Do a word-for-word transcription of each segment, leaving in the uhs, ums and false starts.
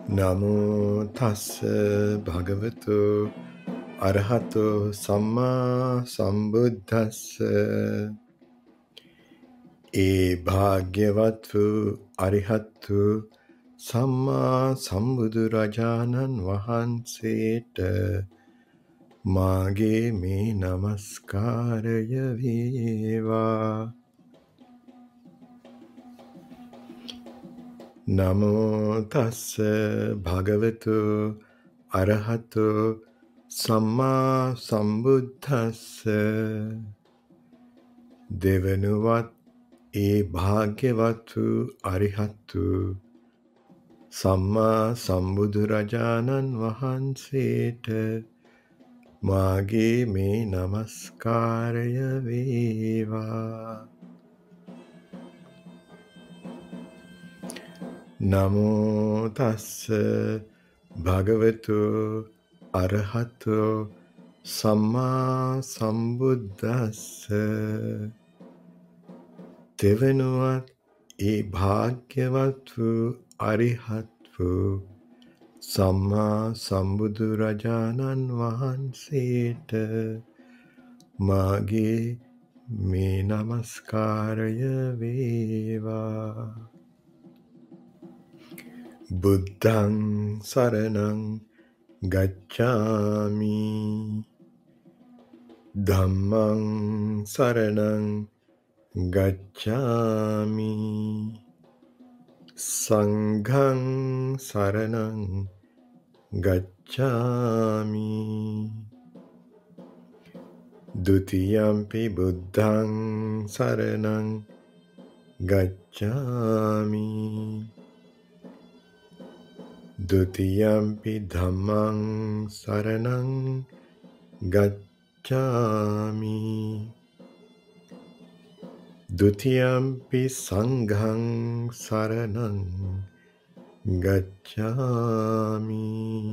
නමෝ තස්ස භගවතු අරහතෝ සම්මා සම්බුද්දස්ස. ඒ භාග්‍යවත් වූ අරිහත් වූ සම්මා සම්බුදුරජාණන් වහන්සේට මාගේ මේ නමස්කාරය වේවා. නමෝ තස්ස භගවතු අරහතෝ සම්මා සම්බුද්දස්ස. දෙවනුවත් ඒ භාග්‍යවත් වූ අරිහත් වූ සම්මා සම්බුදුරජාණන් වහන්සේට මාගේ මේ නමස්කාරය වේවා. නමෝ තස්ස භගවතු අරහතෝ සම්මා සම්බුද්දස්ස. දෙවනුවත් ඒ භාග්‍යවත් වූ අරිහත් වූ සම්මා සම්බුදුරජාණන් වහන්සේට මාගේ මේ නමස්කාරය වේවා. බුද්ධං සරණං ගච්ඡාමි. ධම්මං සරණං ගච්ඡාමි. සංඝං සරණං ගච්ඡාමි. ဒုတိယံ පි බුද්ධං සරණං ගච්ඡාමි. ဒုတိယံ පි ධම්මං සරණං ගච්ඡාමි. ဒုတိယံ පි සංඝං සරණං ගච්ඡාමි.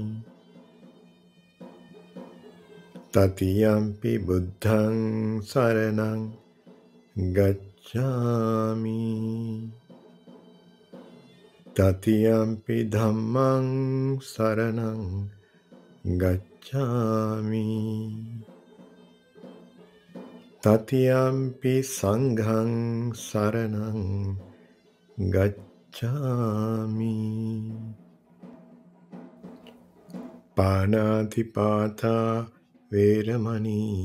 တတိယံ පි බුද්ධං සරණං ගච්ඡාමි. တတိယံ පි ධම්මං සරණං ගච්ඡාමි. တတိယံ පි සංඝං සරණං ගච්ඡාමි. පාණාතිපාතා වේරමණී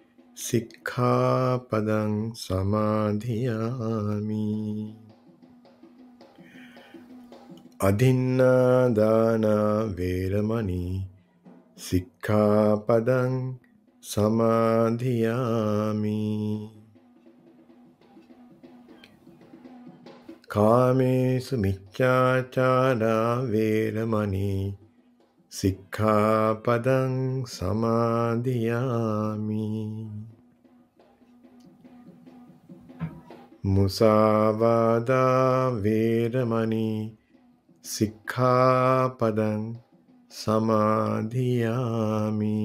සික්ඛාපදං සමාදියාමි. අදින්නාදාන වේරමණී සික්ඛාපදං සමාදියාමි. කාමේසු මිච්ඡාචාරා වේරමණී සික්ඛාපදං සමාදියාමි. මුසාවාදා වේරමණී සික්ඛාපදං සමාදියාමි.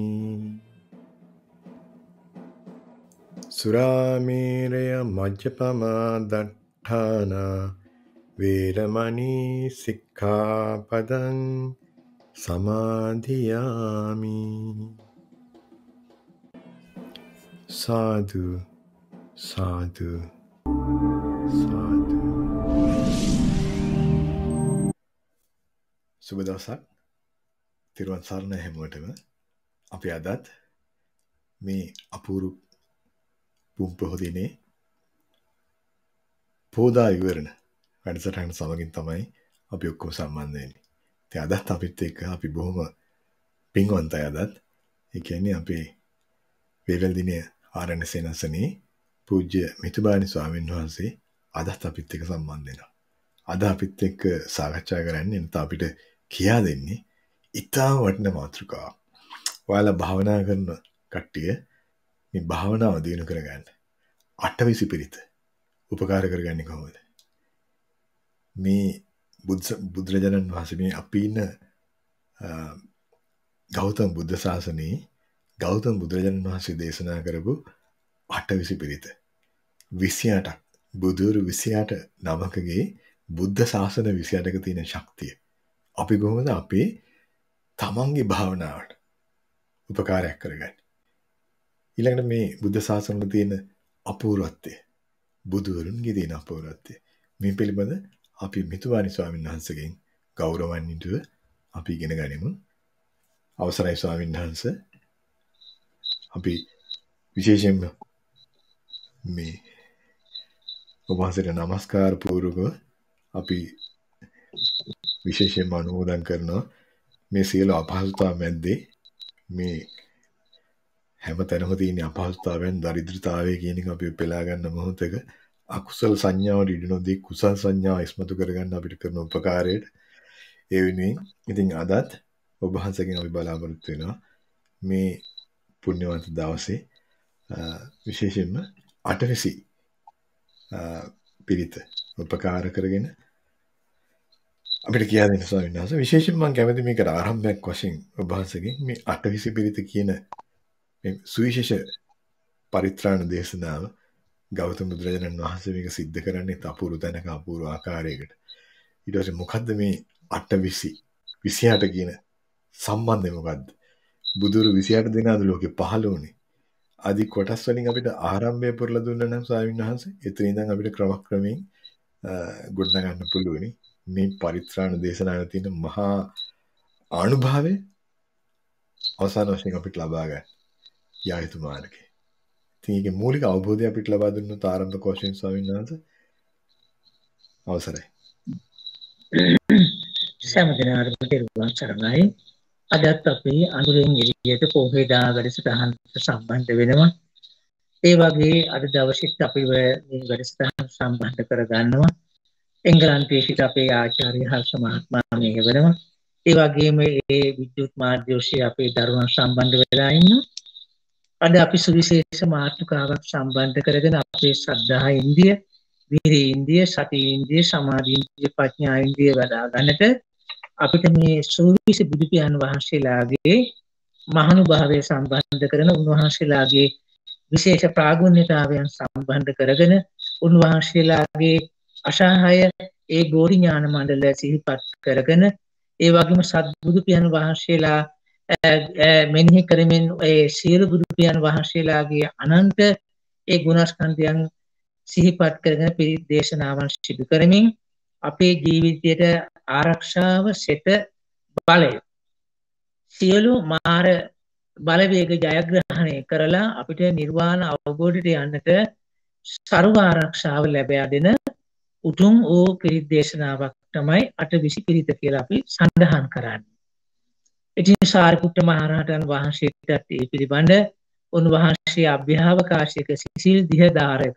සුරාමේරය මජ්ජපමා දට්ඨානා වේරමණී සික්ඛාපදං සමාදියාමි. සාදු සාදු සාදු. සුබ දවසක්. තිරුවන් සරණ හැමෝටම. අපි අදත් මේ අපූරු පුම් පොහොදිනේ පෝදා විවරණ වැඩසටහන සමගින් තමයි අපි ඔක්කොම සම්බන්ධ වෙන්නේ. ඉතින් අදත් අපිත් එක්ක අපි බොහොම පින්වන්තයි අදත්. ඒ කියන්නේ අපේ වේවැල්දිනේ ආරණ්‍ය සේනාසනේ පූජ්‍ය මිතුබානි ස්වාමීන් වහන්සේ අදත් අපිත් එක්ක සම්බන්ධ වෙනවා. අද අපිත් එක්ක සාකච්ඡා කරන්නේ නැත්නම් අපිට කියා දෙන්නේ ඉතාම වටිනා මාතෘකාවක්. ඔයාලා භාවනා කරන කට්ටිය මේ භාවනාව දිනු කරගන්න අටවිසි පිරිත උපකාර කරගන්නේ කොහොමද? මේ බුද්ධ බුදුරජාණන් වහන්සේ මේ අපි ඉන්න ගෞතම බුද්ධ ශාසනයේ ගෞතම බුදුරජාණන් වහන්සේ දේශනා කරපු අටවිසි පිරිත විසි අටක් බුදුරු විසි අට නමකගේ බුද්ධ ශාසන විසි අටක තියෙන ශක්තිය අපි කොහොමද අපේ තමන්ගේ භාවනාවට උපකාරයක් කරගන්නේ. ඊළඟට මේ බුද්ධ ශාසනවල තියෙන අපූර්වත්වය, බුදුවරුන්ගේ තියෙන අපූර්වත්වය, මේ පිළිබඳ අපි මිතුවානි ස්වාමීන් වහන්සේගෙන් ගෞරවාන්විතව අපි ඉගෙන ගනිමු. අවසරයි ස්වාමීන් වහන්සේ. අපි විශේෂයෙන්ම මේ ඔබ වහන්සේට නමස්කාර පූර්වකව අපි විශේෂයෙන්ම අනුමෝදන් කරනවා මේ සියලු අපහසුතා මැද්දේ මේ හැම තැනම තියෙන අපහසුතාවයන්, දරිද්‍රතාවය කියන එක අපි පෙළා ගන්න මොහොතක අකුසල සංඥාවට ඉඩ නොදී කුසල සංඥාව ඉස්මතු කරගන්න අපිට කරන උපකාරයට ඒ වෙනුවෙන් ඉතින් අදත් ඔබ වහන්සේගෙන් අපි බලාපොරොත්තු වෙනවා මේ පුණ්‍යවන්ත දවසේ විශේෂයෙන්ම අටවිසි පිරිත උපකාර කරගෙන අපිට කියා දෙන්න ස්වාමීන් වහන්සේ. විශේෂයෙන් මම කැමති මේකට ආරම්භයක් වශයෙන් ඔබ වහන්සේගෙන් මේ අටවිසි පිරිත කියන මේ සුවිශේෂ පරිත්‍රාණ දේශනාව ගෞතම බුදුරජාණන් වහන්සේ මේක සිද්ධ කරන්නේ අපූර්ව තැනක අපූර්ව ආකාරයකට. ඊට පස්සේ මොකද්ද මේ අටවිසි විසිඅට කියන සම්බන්ධය මොකද්ද? බුදුරු විසිඅට දෙනාද ලෝකේ පහළ වුණේ. ආදි කොටස් වලින් අපිට ආරම්භය පුරලා දුන්නා නම් ස්වාමීන් වහන්සේ එතන ඉඳන් අපිට ක්‍රමක්‍රමයෙන් ගොඩනගන්න පුළුවනි මේ පරිත්‍රාණ දේශනාවේ තියෙන මහා අනුභවය අවසාන වශයෙන් අපිට ලබා ගන්න යා යුතු මාර්ගය. ඉතින් ඒකේ මූලික අවබෝධය අපිට ලබා දුන්නොත් ආරම්භක වශයෙන් ස්වාමීන් වහන්සේ අවසරයි. සම්දිනාට පෙරවන් සරණයි. අදත් අපි අඳුරෙන් එළියට පොහේ දා වැඩසටහනට සම්බන්ධ වෙනවා. ඒ වගේ අද දවසෙත් අපි මේ වැඩසටහන සම්බන්ධ කරගන්නවා. එංගලන්තයේ සිට අපේ ආචාර්ය හර්ෂ මහත්මයා මේ වෙනවා. ඒ වගේම ඒ විද්‍යුත් මාධ්‍ය ඔස්සේ අපේ දරුවන් සම්බන්ධ වෙලා ඉන්නවා. අද අපි සුවිශේෂ මාතෘකාවක් සම්බන්ධ කරගෙන අපේ ශ්‍රද්ධා ඉන්දිය, වීර්ය ඉන්දිය, සති ඉන්දිය, සමාධි ඉන්දිය, ප්‍රඥා ඉන්දිය වඩා ගන්නට අපිට මේ සූවිසි බුදු පියාණන් වහන්සේලාගේ මහානුභාවය සම්බන්ධ කරන උන්වහන්සේලාගේ විශේෂ ප්‍රාගුණ්‍යතාවයන් සම්බන්ධ කරගෙන උන්වහන්සේලාගේ අශාහය ඒ ගෝරි ඥාන මණ්ඩල සිහිපත් කරගෙන ඒ වගේම සත්බුදු පියාණන් වහන්සේලා මෙනෙහි කරමින් ඒ සියලු බුදු පියාණන් වහන්සේලාගේ අනන්ත ඒ ගුණස්කන්ධයන් සිහිපත් කරගෙන පිරිත් දේශනාවන් සිදු කරමින් අපේ ජීවිතයට ආරක්ෂාව සෙත බලය සියලු මාර බලවේග ජයග්‍රහණය කරලා අපිට නිර්වාණ අවබෝධයට යන්නට සර්ව ආරක්ෂාව ලැබො දෙන උතුම් වූ පිරිත් දේශනාවක් තමයි අටවිසි පිරිත කියලා අපි සඳහන් කරන්නේ. ඉතින් සාරිපුත්ත මහ රහතන් වහන්සේටත් ඒ පිළිබඳ උන්වහන්සේ අභ්‍යාවකාශයක සිසිල් දිහදාරක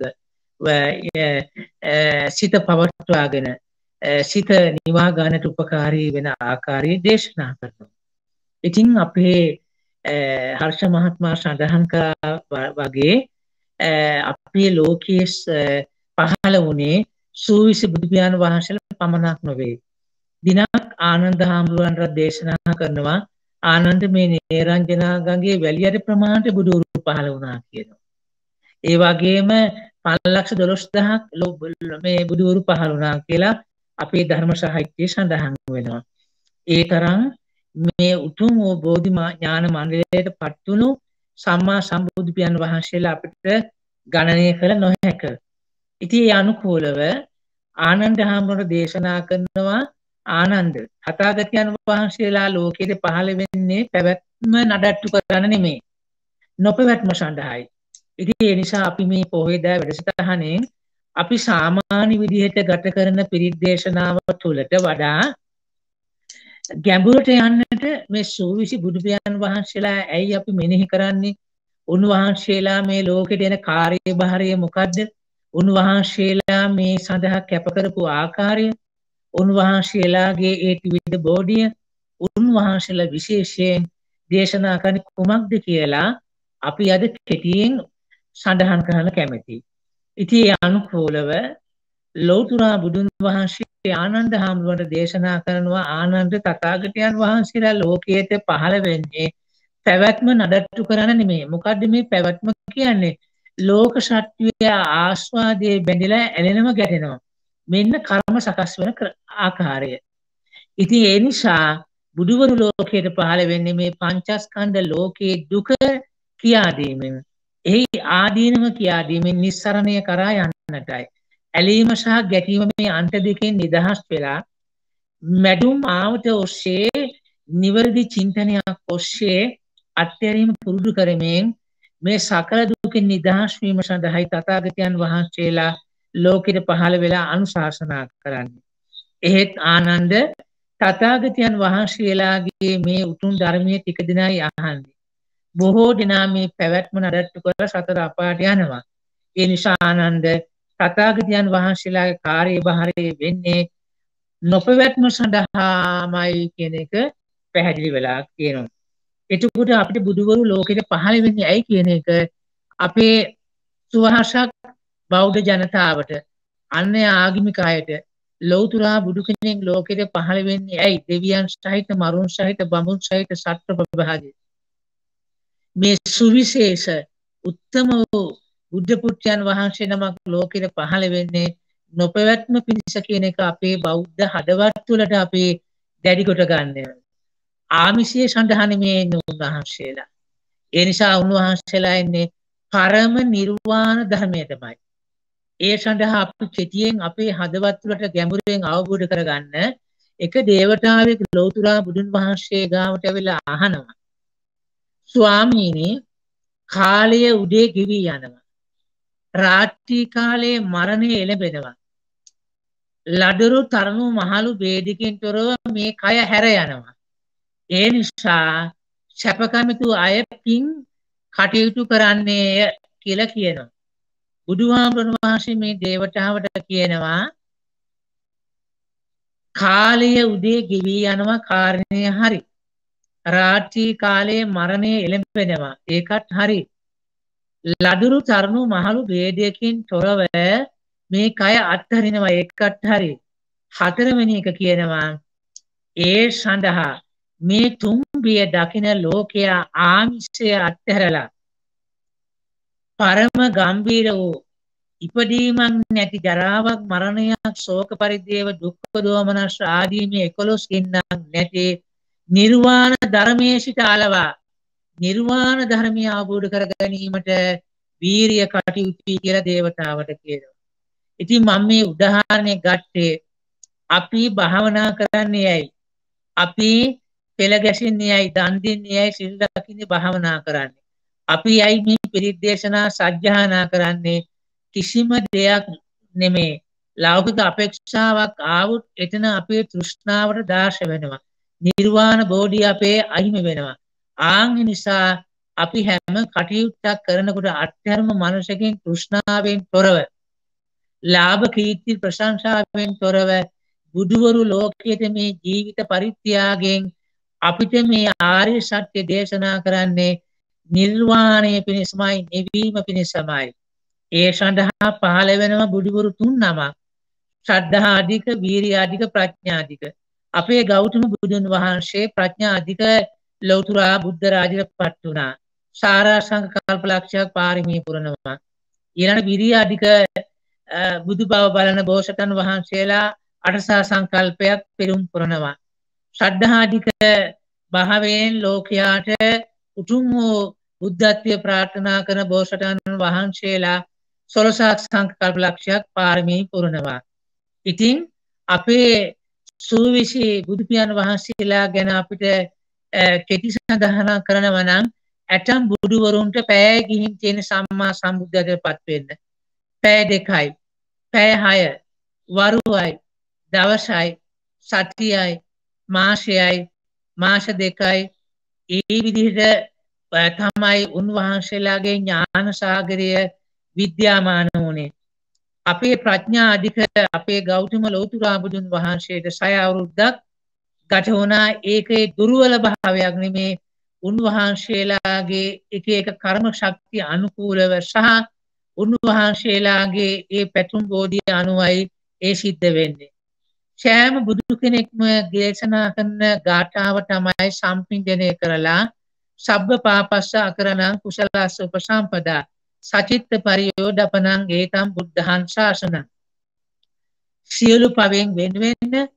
සිත පවත්වාගෙන සිත නිවා ගන්නට උපකාරී වෙන ආකාරයේ දේශනා කරනවා. ඉතින් අපේ හර්ෂ මහත්මයා සඳහන් කළා වගේ අපේ ලෝකයේ පහළ වුණේ සූවිසි බුදු පියාණන් වහන්සේලා පමණක් නොවේ. දිනක් ආනන්ද හාමුදුරන්ට දේශනා කරනවා ආනන්ද මේ නේරංජනා ගඟේ වැලියට ප්‍රමාණයට බුදුරු පහළ වුණා කියනවා. ඒ වගේම පන්ලක්ෂ දොළොස් දහසක් මේ බුදුරු පහළ වුණා කියලා අපේ ධර්ම සාහිත්‍යයේ සඳහන් වෙනවා. ඒ තරම් මේ උතුම් වූ බෝධි ඥාන මණ්ඩලයට පත් වුණු සම්මා සම්බුදු පියාණන් වහන්සේලා අපිට ගණනය කළ නොහැක. ඉතින් ඒ අනුකූලව ආනන්ද හාමුදුරුවෝ දේශනා කරනවා ආනන්ද තථාගතයන් වහන්සේලා ලෝකෙට පහළ වෙන්නේ පැවැත්ම නඩත්තු කරන්න නෙමෙයි. නොපැවැත්ම සඳහායි. ඉතින් ඒ නිසා අපි මේ පොහේදා වැඩසටහනේ අපි සාමාන්‍ය විදිහට ගත කරන පිරිත් දේශනාව තුළට වඩා ගැඹුරට යන්නට මේ සූවිසි බුදු පියාණන් වහන්සේලා ඇයි අපි මෙනෙහි කරන්නේ? උන්වහන්සේලා මේ ලෝකෙට එන කාර්යභාරය මොකද්ද? උන්වහන්සේලා මේ සඳහා කැප කරපු ආකාරය, උන්වහන්සේලාගේ ඒ ත්‍රිවිධ බෝධිය, උන්වහන්සේලා විශේෂයෙන් දේශනා කරන කුමක්ද කියලා අපි අද කෙටියෙන් සඳහන් කරන්න කැමැතියි. ඉතින් ඒ අනුකූලව ලෞතර බුදුන් වහන්සේ ආනන්ද හාමුදුරුවන්ට දේශනා කරනවා ආනන්ද තථාගතයන් වහන්සේලා ලෝකයට පහළ වෙන්නේ පැවැත්ම නඩත්තු කරන්න නෙමෙයි. මොකද්ද මේ පැවැත්ම කියන්නේ? ලෝක සත්‍යය ආස්වාදයේ බැඳලා ඇලෙනව ගැටෙනවා. මෙන්න කර්ම සකස් වෙන ආකාරය. ඉතින් ඒ නිසා බුදුවරු ලෝකයට පහළ වෙන්නේ මේ පංචස්කන්ධ ලෝකයේ දුක කියා දීමෙන්, එහි ආදීනව කියා දීමෙන් නිස්සරණය කරා යන්නටයි. ඇලීම සහ ගැටීම මේ අන්ත දෙකෙන් නිදහස් වෙලා මැඩුම් ආවත ඔස්සේ නිවැරදි චින්තනයක් ඔස්සේ අත්හැරීම පුරුදු කරමින් මේ සකල දුකින් නිදහස් වීම සඳහායි තථාගතයන් වහන්සේලා ලෝකෙට පහළ වෙලා අනුශාසනා කරන්නේ. එහෙත් ආනන්ද තථාගතයන් වහන්සේලාගේ මේ උතුම් ධර්මයේ ටික දිනයි අහන්නේ. බොහෝ දෙනා මේ පැවැත්ම නඩත්තු කරලා සතර අපායට යනවා. ඒ නිසා ආනන්ද තථාගතයන් වහන්සේලාගේ කාර්යභාරය වෙන්නේ නොපැවැත්ම සඳහාමයි කියන එක පැහැදිලි වෙලා කියනවා. එතකොට අපිට බුදුවරු ලෝකෙට පහළ වෙන්නේ ඇයි කියන එක අපේ සුවහසක් බෞද්ධ ජනතාවට, අන්‍ය ආගමික අයට ලෞතර බුදු කෙනෙක් ලෝකෙට පහළ වෙන්නේ ඇයි? දෙවියන් සහිත, මරුන් සහිත, බඹුන් සහිත සත්ව ප්‍රභාගේ මේ සුවිශේෂ උත්තම වූ බුද්ධ පුත්‍රයන් වහන්සේ නමක් ලෝකෙට පහළ වෙන්නේ නොපැවැත්ම පිණිස කියන එක අපේ බෞද්ධ හදවත් තුළට අපි දැඩි කොට ගන්න. ආමිෂයේ සඳහන් මේ උන්වහන්සේලා. ඒ නිසා උන්වහන්සේලා ඉන්නේ පරම නිර්වාණ ධර්මයටමයි. ඒ සඳහා අපි කෙටියෙන් අපේ හදවත් තුළට ගැඹුරෙන් අවබෝධ කරගන්න එක දේවතාවෙක් ලෞතර බුදුන් වහන්සේ ගාවට ඇවිල්ලා අහනවා, ස්වාමීනි, කාලය උදේ ගෙවි යනවා, රාත්‍රී කාලයේ මරණය එළඹෙනවා, ලදරු තරුණු මහලු වේදිකෙන් තොරව මේ කය හැර යනවා. ඒ නිසා සැපකමිතු අය පින් කටයුතු කරන්නේ කියලා කියනවා. බුදුහාමුදුරන් වහන්සේ මේ දේවතාවට කියනවා, කාලය උදේ ගෙවි යනවා, කාරණය හරි. රාත්‍රී කාලයේ මරණය එළඹෙනවා, ඒකත් හරි. ලදරු තරුණු මහලු වේදයකින් තොරව මේ කය අත්හරිනවා, ඒකත් හරි. හතරවෙනි එක කියනවා, ඒ සඳහා මේ තුම්බිය දකින ලෝකයා ආමිෂය අත්හැරලා පරම ගම්බීර වූ ඉපදීමක් නැති ජරාවක්, මරණයක්, ශෝක පරිදේව, දුක්ඛ දෝමනස් ආදී මේ එකොළොස් ගින්නක් නැති නිර්වාණ ධර්මයේ සිට අලවා නිර්වාණ ධර්මය අවබෝධ කර ගැනීමට වීරිය කටයුතු කියලා දේවතාවට කියනවා. ඉතින් මම මේ උදාහරණයක් ගත්තේ අපි භාවනා කරන්නේ ඇයි? අපි පෙළ ගැසෙන්නේ ඇයි? දන් දෙන්නේ ඇයි? සිල් රකින්නේ භාවනා කරන්නේ. අපි ඇයි මේ පිරිත් දේශනා සජ්ජායනා කරන්නේ? කිසිම දෙයක් නෙමේ. ලෞකික අපේක්ෂාවක් ආවොත් එතන අපේ තෘෂ්ණාවට දාශ වෙනවා. නිර්වාණ බෝධිය අපේ අහිමි වෙනවා. ආන් නිසා අපි හැම කටයුත්තක් කරනකොට අත්‍යර්ම මනසකින් තෘෂ්ණාවෙන් තොරව, ලාභ කීර්ති ප්‍රශංසාවෙන් තොරව බුදුවරු ලෝකයේ මේ ජීවිත පරිත්‍යාගයෙන් අපිට මේ ආර්ය සත්‍ය දේශනා කරන්නේ නිර්වාණය පිණිසමයි, නිවීම පිණිසමයි. ඒ සඳහා පහළ වෙනවා බුදුවරු තුන් නමක්. ශ්‍රද්ධා අධික, වීරිය අධික, ප්‍රඥා අධික. අපේ ගෞතම බුදුන් වහන්සේ ප්‍රඥා අධික ලෞතර බුද්ධ රාජයට පත් වුණා. සාරාංශක කල්පලක්ෂයක් පාරමී පුරනවා. ඊළඟ වීරිය අධික බුදු බව බලන බෝසතන් වහන්සේලා අටසා සංකල්පයක් පෙරම් පුරනවා. ශ්‍රද්ධා අධික භාවයෙන් ලෝකයාට උතුම් වූ බුද්ධත්වය ප්‍රාර්ථනා කරන බෝසතන් වහන්සේලා සොළොසක් සංකල්ප ලක්ෂයක් පාරමී පුරනවා. ඉතින් අපේ සූවිසි බුදු පියාණන් වහන්සේලා ගැන අපිට කෙටි සඳහන් කරනවා නම් ඇතම් බුදුවරුන්ට පැය ගිහින් තියෙන සම්මා සම්බුද්ධත්වයට පත් වෙන්න පැය දෙකයි, පැය හය, වරුවයි, දවසයි, සතියයි, මාසයයි, මාස දෙකයි. ඒ විදිහට තමයි උන්වහන්සේලාගේ ඥාන සාගරය විද්‍යාමාන වුණේ. අපේ ප්‍රඥා අධික අපේ ගෞතම ලෞතර බුදුන් වහන්සේට සය අවුරුද්දක් ගත වුණා. ඒකේ දුර්වල භාවයක් නෙමේ, උන්වහන්සේලාගේ එක එක කර්ම ශක්තිය අනුකූලව සහ උන්වහන්සේලාගේ ඒ පැතුම් බෝධිය අනුවයි ඒ සිද්ධ වෙන්නේ. සෑම බුදු කෙනෙක්ම දේශනා කරන ගාථාව තමයි සම්පින්දනය කරලා සබ්බ පාපස්ස අකරණං කුසලස්ස උපසම්පදා සචිත්ත පරියෝදපනං ඒතම් බුද්ධං ශාසනං. සියලු පවෙන් වෙන වෙන්න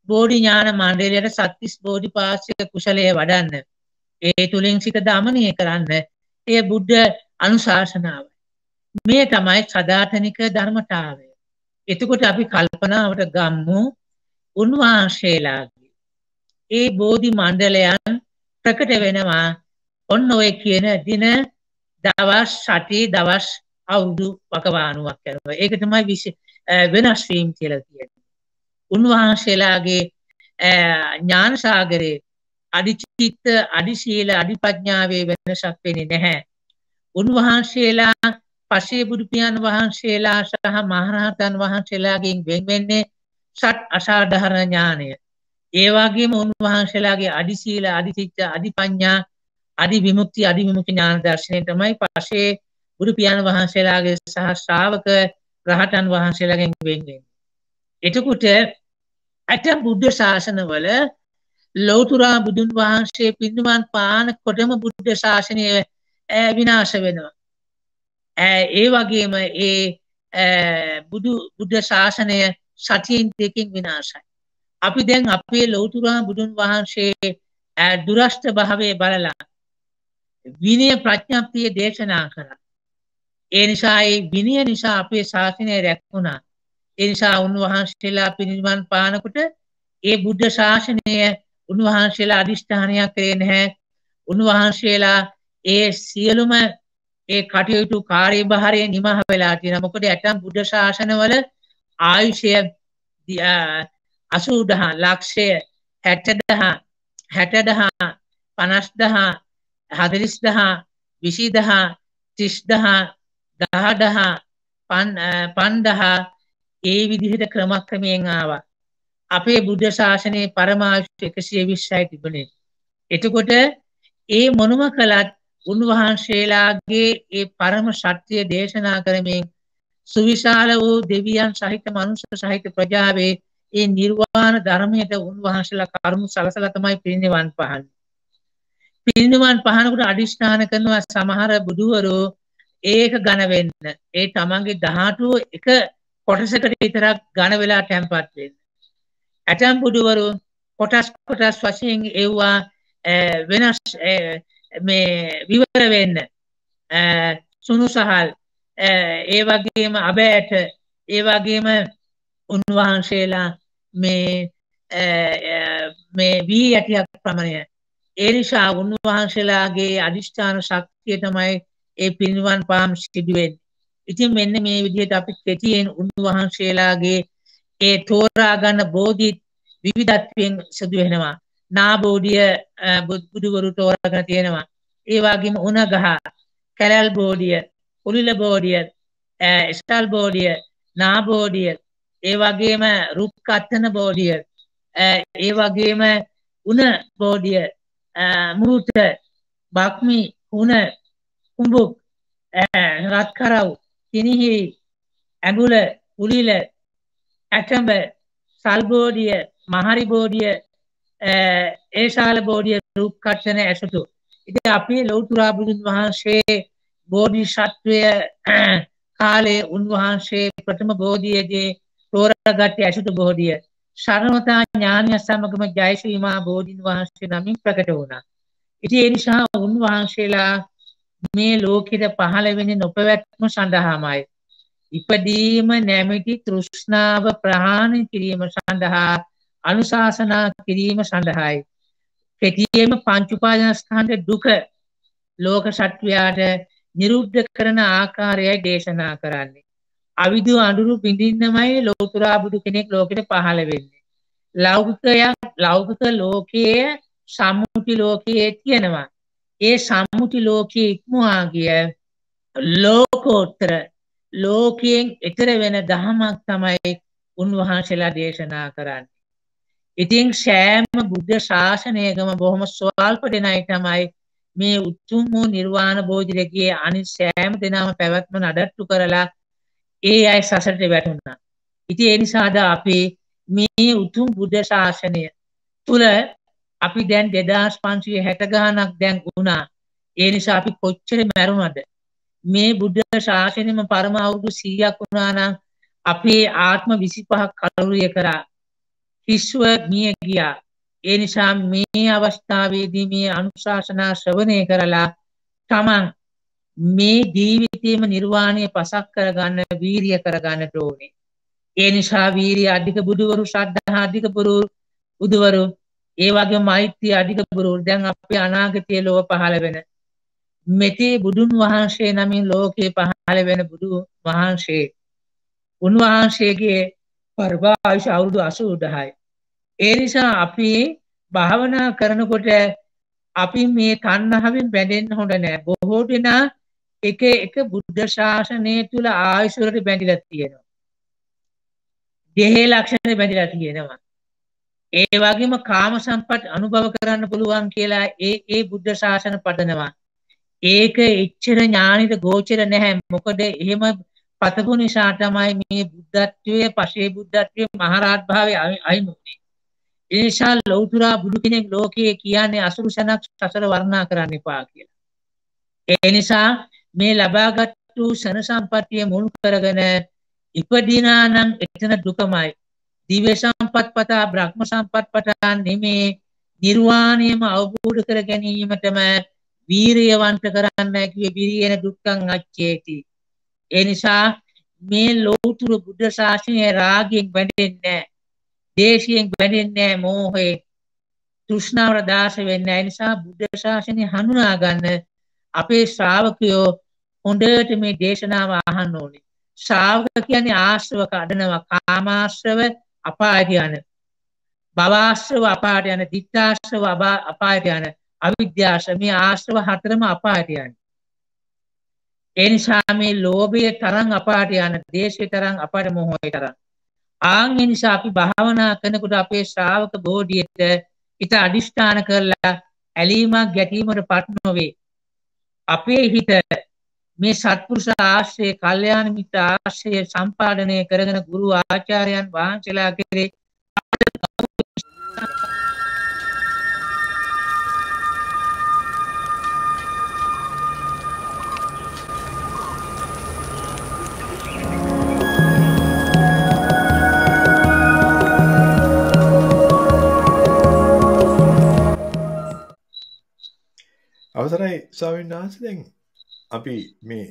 බෝධි ඥාන මණ්ඩලයට සත්‍තිස් බෝධිපාක්ෂික කුසලයේ වඩන්න. ඒ තුලින් සිත දමනය කරන්න. ඒ බුද්ධ අනුශාසනාව. මේ තමයි සදාතනික ධර්මතාවය. එතකොට අපි කල්පනාවට ගම්මු උන්වහන්සේලාගේ ඒ බෝධි මණ්ඩලයන් ප්‍රකට වෙනවා ඔන්න ඔය කියන දින දවස් සති දවස් අවුරුදු වකවානුවක් කරනවා. ඒක තමයි වෙනස් වීම කියලා කියන්නේ. උන්වහන්සේලාගේ ඥාන සාගරේ අදිචිත්ත අදිශීල අදිපඥාවේ වෙනසක් වෙන්නේ නැහැ. උන්වහන්සේලා පසේ බුදු පියාණන් වහන්සේලා සහ මහරහතන් වහන්සේලාගෙන් වෙන් වෙන්නේ සත් අසාධාරණ ඥානය. ඒ වගේම උන්වහන්සේලාගේ අදිශීල අදිචිත්ත අදිපඥා අදි විමුක්ති අදි විමුක්ති ඥාන දර්ශනය තමයි පසේ බුදු පියාණන් වහන්සේලාගේ සහ ශ්‍රාවක රහතන් වහන්සේලාගෙන් වෙන් වෙන්නේ. එතකොට ඇතැම් බුද්ධ ශාසනවල ලෞතර බුදුන් වහන්සේ පිරිනිවන් පාන කොටම බුද්ධ ශාසනය විනාශ වෙනවා. ඒ වගේම ඒ බුදු බුද්ධ ශාසනය සතියෙන් දෙකකින් විනාශයි. අපි දැන් අපේ ලෞතර බුදුන් වහන්සේ දුරස්ත භාවයේ බලලා විනය ප්‍රඥප්තිය දේශනා කරා. ඒ නිසා ඒ විනය නිසා අපේ ශාසනය රැක්ුණා. ඒ නිසා උන්වහන්සේලා පිරිනිවන් පානකොට ඒ බුද්ධ ශාසනය උන්වහන්සේලා අදිෂ්ඨානයක් කරේ නැහැ. උන්වහන්සේලා ඒ සියලුම ඒ කටයුතු කාර්යභාරය නිමහ වෙලා තියෙනවා. මොකද ඇතම් බුද්ධ ශාසනවල ආයුෂය අසූ දහස් ලක්ෂය හැට දහස් හැට දහස් පනස් දහස් හතළිස් දහස් විසි දහස් තිස් දහස් දහ දහස් පන්දහස් ඒ විදිහට ක්‍රමක්‍රමයෙන් ආවා. අපේ බුද්ධ ශාසනයේ පරමායුෂ එකසිය විස්සයි තිබුණේ. එතකොට ඒ මොනම කළත් උන්වහන්සේලාගේ ඒ පරම සත්‍ය දේශනා කරමින් සුවිශාල වූ දෙවියන් සහිත මනුෂ්‍ය සහිත ප්‍රජාවේ ඒ නිර්වාණ ධර්මයට උන්වහන්සේලා කරුණු සලසලා තමයි පිරිනිවන් පහන්නේ. පිරිනිවන් පහනකොට අදිෂ්ඨාන කරනවා සමහර බුදුවරෝ ඒක ඝන වෙන්න. ඒ තමන්ගේ දහඅට එක කොටසකට විතරක් ඝන වෙලා තැන්පත් වෙන්න. ඇතම් බුදුවරු කොටස් කොටස් වශයෙන් ඒවා වෙනස් මේ විවර වෙන්න. සුනුසහල් ඒ වගේම අබෑට ඒ වගේම උන්වහන්සේලා මේ මේ වී යටියක් ප්‍රමණය. ඒ නිසා උන්වහන්සේලාගේ අදිෂ්ඨාන ශක්තිය තමයි ඒ පිරිනිවන් පාම් සිදු වෙන්නේ. ඉතින් මෙන්න මේ විදිහට අපි කෙටියෙන් උන්වහන්සේලාගේ ඒ තෝරා ගන්න බෝධි විවිධත්වයෙන් සිදු වෙනවා. නාබෝධිය බුදුවරු තෝරාගෙන තියෙනවා. ඒ වගේම උණගහ, කැලල් බෝධිය, කුලිල බෝධිය, ස්ථල් බෝධිය, නාබෝධිය, ඒ වගේම රුක්කත්තන බෝධිය, ඒ වගේම උණ බෝධිය, මෘත, බක්මි, උණ, කුඹුක්, රත්කරව්, කිනිහිරි, ඇඟුල, කුලිල, ඇටඹ, සල්බෝධිය, මහරි බෝධිය, ඒශාල බෝධිය, රුක්කත්තන ඇසතු. ඉතින් අපේ ලෞතර බුදුන් වහන්සේ බෝධිසත්වය කාලේ උන්වහන්සේ ප්‍රථම බෝධියේදී තෝරාගත්තේ ඇසතු බෝධිය. සරණතා ඥානය සමගම ජයශ්‍රී මහ බෝධින් වහන්සේ නමින් ප්‍රකට වුණා. ඉතින් ඒ නිසා උන්වහන්සේලා මේ ලෝකෙට පහළ වෙන්නේ නොපැවැත්ම සඳහාමයි. ඉපදීම නැමැති තෘෂ්ණාව ප්‍රහාණය කිරීම සඳහා අනුශාසනා කිරීම සඳහායි. කෙටියෙන්ම පංච උපාදානස්කන්ධ දුක ලෝක සත්වයාට නිරුද්ධ කරන ආකාරයයි දේශනා කරන්නේ. අවිදු අඳුරු බිඳින්නමයි ලෞතර බුදු කෙනෙක් ලෝකෙට පහළ වෙන්නේ. ලෞකිකයක් ලෞකික ලෝකයේ සම්මුති ලෝකයේ තියෙනවා. ඒ සම්මුති ලෝකයේ ඉක්මවා ගිය ලෝකෝත්තර ලෝකයෙන් ඈතර වෙන ධර්මයක් තමයි උන්වහන්සේලා දේශනා කරන්නේ. ඉතින් සෑම බුද්ධ ශාසනයකම බොහොම ස්වල්ප දෙනයි තමයි මේ උතුම් වූ නිර්වාණ බෝධිරගේ අනිත් සෑම දෙනාම පැවැත්ම නඩත්තු කරලා ඒ අය සසරට වැටුණා. ඉතින් ඒ නිසාද අපි මේ උතුම් බුද්ධ ශාසනය තුල අපි දැන් දෙදාස් පන්සිය හැට ගානක් දැන් වුණා. ඒ නිසා අපි කොච්චර මැරුණද? මේ බුද්ධ ශාසනයම පරම අවුරුදු සීයක් වුණා නම් අපේ ආත්ම විසිපහක් කලුරිය කරා කිස්ව මිය ගියා. ඒ නිසා මේ අවස්ථාවේදී මේ අනුශාසනා ශ්‍රවණය කරලා තමන් මේ ජීවිතයේම නිර්වාණය පසක් කරගන්න වීරිය කරගන්න ඕනේ. ඒ නිසා වීරිය අධික බුදුවරු, ශ්‍රද්ධා අධික බුදුවරු, ඒ වගේම මෛත්‍රී අධික බුදුවරු දැන් අපේ අනාගතයේ ලෝක පහළ වෙන මෙතේ බුදුන් වහන්සේ නමින් ලෝකේ පහළ වෙන බුදු වහන්සේ උන්වහන්සේගේ පරමායුෂ අවුරුදු අසූදහයි. ඒ නිසා අපි භාවනා කරනකොට අපි මේ තණ්හාවෙන් බැඳෙන්න හොඳ නැහැ. බොහෝ දෙනා එක එක බුද්ධ ශාසනය තුල ආයුෂ වලට බැඳිලා තියෙනවා. දෙහි ලක්ෂණ බැඳිලා තියෙනවා. ඒ වගේම කාම සම්පත් අනුභව කරන්න පුළුවන් කියලා ඒ ඒ බුද්ධ ශාසන පදනවා. ඒක එච්චර ඥානිත ගෝචර නැහැ. මොකද එහෙම පතපු නිසා තමයි මේ බුද්ධත්වයේ පසේ බුද්ධත්වයේ මහරහත් භාවයේ අයිමුනේ. ඒ නිසා ලෞතර බුදු කෙනෙක් ලෝකයේ කියන්නේ අසුරු සනක් සසර වර්ණනා කරන්න එපා කියලා. ඒ නිසා මේ ලබාගත්තු සන සම්පත්තිය මුල් කරගෙන ඉපදිනා නම් එතන දුකමයි. දිව්‍ය සම්පත් පතා බ්‍රහ්ම සම්පත් පතා නෙමේ නිර්වාණයම අවබෝධ කර ගැනීමටම වීරියවන්ත කරන්න කිව්වේ විරියන දුක්ඛං අච්චේති. ඒ නිසා මේ ලෞතර බුද්ධ ශාසනය රාගයෙන් බැඳෙන්නේ නැහැ. දේශයෙන් බැඳෙන්නේ නැහැ. මෝහේ තෘෂ්ණාවට දාස වෙන්නේ නැහැ. ඒ නිසා බුද්ධ ශාසනය හඳුනා ගන්න අපේ ශ්‍රාවකයෝ හොඳට මේ දේශනාව අහන්න ඕනේ. ශ්‍රාවක කියන්නේ ආශ්‍රව කඩනවා. කාමාශ්‍රව අපායට යන, භවආශ්‍රව අපායට යන, ditthාශ්‍රව අපායට යන, අවිද්‍යාශ්‍රව මේ ආශ්‍රව හතරම අපායට යන. ඒ නිසා මේ ලෝභයේ තරම් අපායට යන, දේශයේ තරම් අපායට, මොහොයේ තරම්. ආන් ඒ නිසා අපි භාවනා කරනකොට අපේ ශ්‍රාවක බෝධියට හිත අදිෂ්ඨාන කරලා ඇලීමක් ගැටීමකට පත් නොවේ. අපේ හිත මේ සත්පුරුෂ ආශ්‍රය, කල්යාණ මිත්‍ර ආශ්‍රය සම්පාදනය කරගෙන ගුරු ආචාර්යයන් වහන්සේලා කෙරේ අවසරයි ස්වාමීන් වහන්සේ. දැන් අපි මේ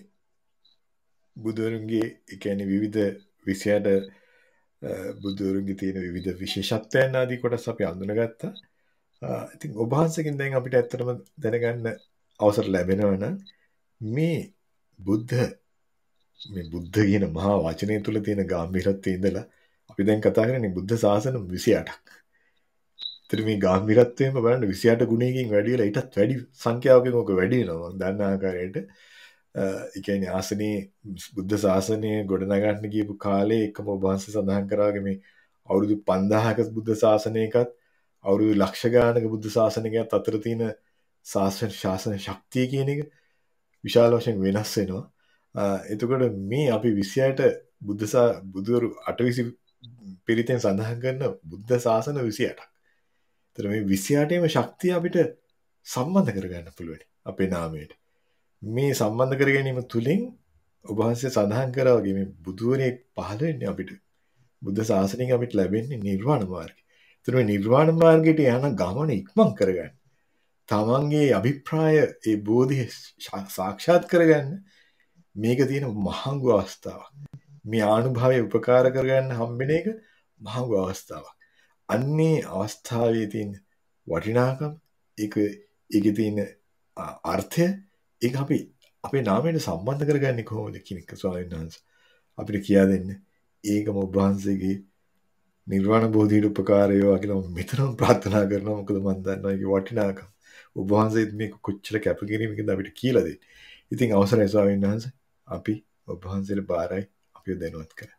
බුදුරන්ගේ කියන්නේ විවිධ විෂයට බුදුරන්ගේ තියෙන විවිධ විශේෂත්වයන් ආදී කොටස් අපි අඳුනගත්තා. ඉතින් ඔබ වහන්සේගෙන් දැන් අපිට ඇත්තටම දැනගන්න අවසර ලැබෙනවා නම් මේ බුද්ධ මේ බුද්ධ කියන මහා වචනය තුල තියෙන ගැඹිරත්වයේ ඉඳලා අපි දැන් කතා කරන්නේ බුද්ධ ශාසන විසි අටක්. ඒතර මේ ගැඹිරත්වයෙන්ම බලන්න විසි අට ගුණයකින් වැඩි වෙලා ඊටත් වැඩි සංඛ්‍යාවකින් ඔක වැඩි වෙනවා. මම දන්න ආකාරයට ඒ කියන්නේ ආසනයේ බුද්ධ ශාසනය ගොඩනගන්න ගියපු කාලේ එකම ඔබ වහන්සේ සඳහන් කරාගේ මේ අවුරුදු පන්දාහක බුද්ධ ශාසනයකත් අවුරුදු ලක්ෂ ගානක බුද්ධ ශාසනයකත් අතර තියෙන ශාසන ශාසන ශක්තිය කියන එක විශාල වශයෙන් වෙනස් වෙනවා. එතකොට මේ අපි විසි අට බුද්ධ බුදුවරු අටවිසි පිරිතෙන් සඳහන් කරන බුද්ධ ශාසන විසි අටක්. ඒතර මේ විසි අටේම ශක්තිය අපිට සම්බන්ධ කරගන්න පුළුවන් අපේ නාමයට. මේ සම්බන්ධ කර ගැනීම තුලින් ඔබ වහන්සේ සඳහන් කරා වගේ මේ බුදුවරයෙක් පහළ වෙන්නේ අපිට බුද්ධ ශාසනයෙන් අපිට ලැබෙන්නේ නිර්වාණ මාර්ගය. ඒතර මේ නිර්වාණ මාර්ගයට යන ගමන ඉක්මන් කරගන්න. තමන්ගේ අභිප්‍රාය ඒ බෝධිය සාක්ෂාත් කරගන්න මේක තියෙන මහඟු අවස්ථාවක්. මේ ආනුභාවය උපකාර කරගන්න හම්බෙන එක මහඟු අවස්ථාවක්. අන්නේ අවස්ථාවේ තියෙන වටිනාකම ඒක ඒකේ තියෙන අර්ථය ඒක අපි අපේ නාමයට සම්බන්ධ කරගන්නේ කොහොමද කියන එක ස්වාමීන් වහන්සේ අපිට කියා දෙන්න. ඒකම ඔබ වහන්සේගේ නිර්වාණ බෝධියට උපකාර වේවා කියලා මම මෙතරම් ප්‍රාර්ථනා කරනවා. මොකද මම දන්නවා ඒකේ වටිනාකම. ඔබ වහන්සේත් මේක කොච්චර කැපකිරීමකින්ද අපිට කියලා දෙන්නේ. ඉතින් අවසරයි ස්වාමීන් වහන්සේ අපි ඔබ වහන්සේට බාරයි අපිව දැනුවත් කරා.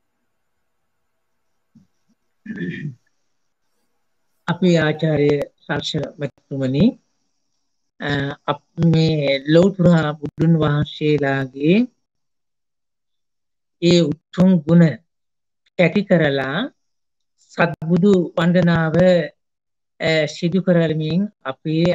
අපේ ආචාර්ය සාක්ෂර මතුමනි අප මේ ලෞතර බුදුන් වහන්සේලාගේ ඒ උතුම් ගුණ කැටි කරලා සත්බුදු වන්දනාව සිදු කරමින් අපේ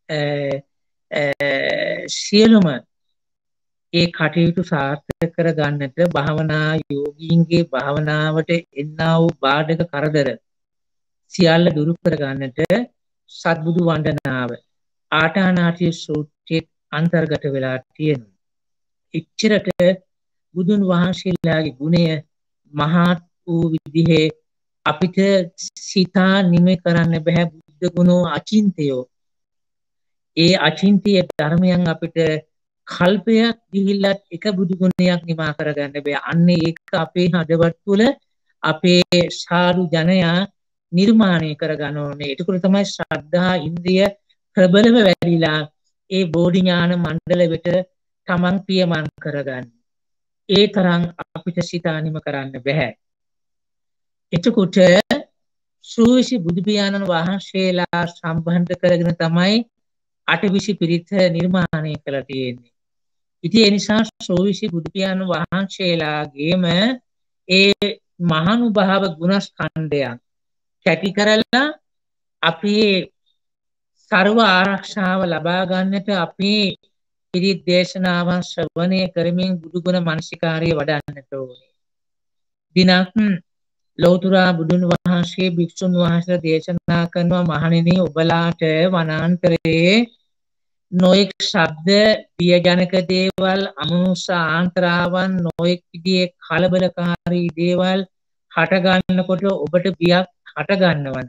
සියලුම ඒ කටයුතු සාර්ථක කර ගන්නට භාවනා යෝගීන්ගේ භාවනාවට එන්නා වූ බාධක කරදර සියල්ල දුරු කර ගන්නට සත්බුදු වන්දනාව ආටානාටිය සූත්‍රයේ අන්තර්ගත වෙලා තියෙනවා. එච්චරට බුදුන් වහන්සේලාගේ ගුණය මහත් වූ විදිහේ අපිට සිතා නිමේ කරන්න බෑ. බුද්ධ ගුණෝ අචින්තයෝ. ඒ අචින්තිය ධර්මයන් අපිට කල්පයක් ගිහිල්ලත් එක බුදු ගුණයක් නිමා කරගන්න බෑ. අන්න ඒක අපේ හදවත් තුළ අපේ සාදු ජනයා නිර්මාණය කරගන්න ඕනේ. ඒක තමයි ශ්‍රද්ධා ඉන්ද්‍රිය ප්‍රබලව වැඩිලා ඒ බෝධි ඥාන මණ්ඩල වෙත තමන් පියමන් කරගන්න. ඒ තරම් අපිට සිතානිම කරන්න බෑ. එතකොට සූවිසි බුදු පියාණන් වහන්සේලා සම්බන්ධ කරගෙන තමයි අටවිසි පිරිත නිර්මාණය කළා තියෙන්නේ. ඉතින් ඒ නිසා සූවිසි බුදු පියාණන් වහන්සේලාගේම ඒ මහානුභාව ගුණස්කන්ධයන් කැටි කරලා අපි සර්ව ආරක්ෂාව ලබා ගන්නට අපි පිරිත් දේශනාවන් ශ්‍රවණය කරමින් බුදුගුණ මනසිකාරය වඩන්නට ඕනේ. දිනක් ලෞතර බුදුන් වහන්සේ භික්ෂුන් වහන්සේලා දේශනා කරනවා, මහණෙනි ඔබලාට වනාන්තරයේ නොඑක් ශබ්ද බියජනක දේවල් අමනුෂ්‍ය ආන්තරාවන් නොඑක් විදිහේ කලබලකාරී දේවල් හට ගන්නකොට ඔබට බියක් හට ගන්නවන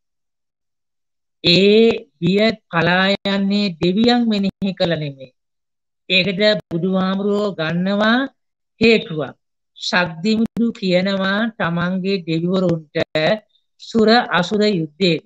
ඒ බිය පලා යන්නේ දෙවියන් මෙනෙහි කළ නෙමෙයි. ඒකට බුදුහාමුදුරුවෝ ගන්නවා හේතුවක්. ශක්තිමුදු කියනවා තමන්ගේ දෙවිවරුන්ට සුර අසුර යුද්ධයේ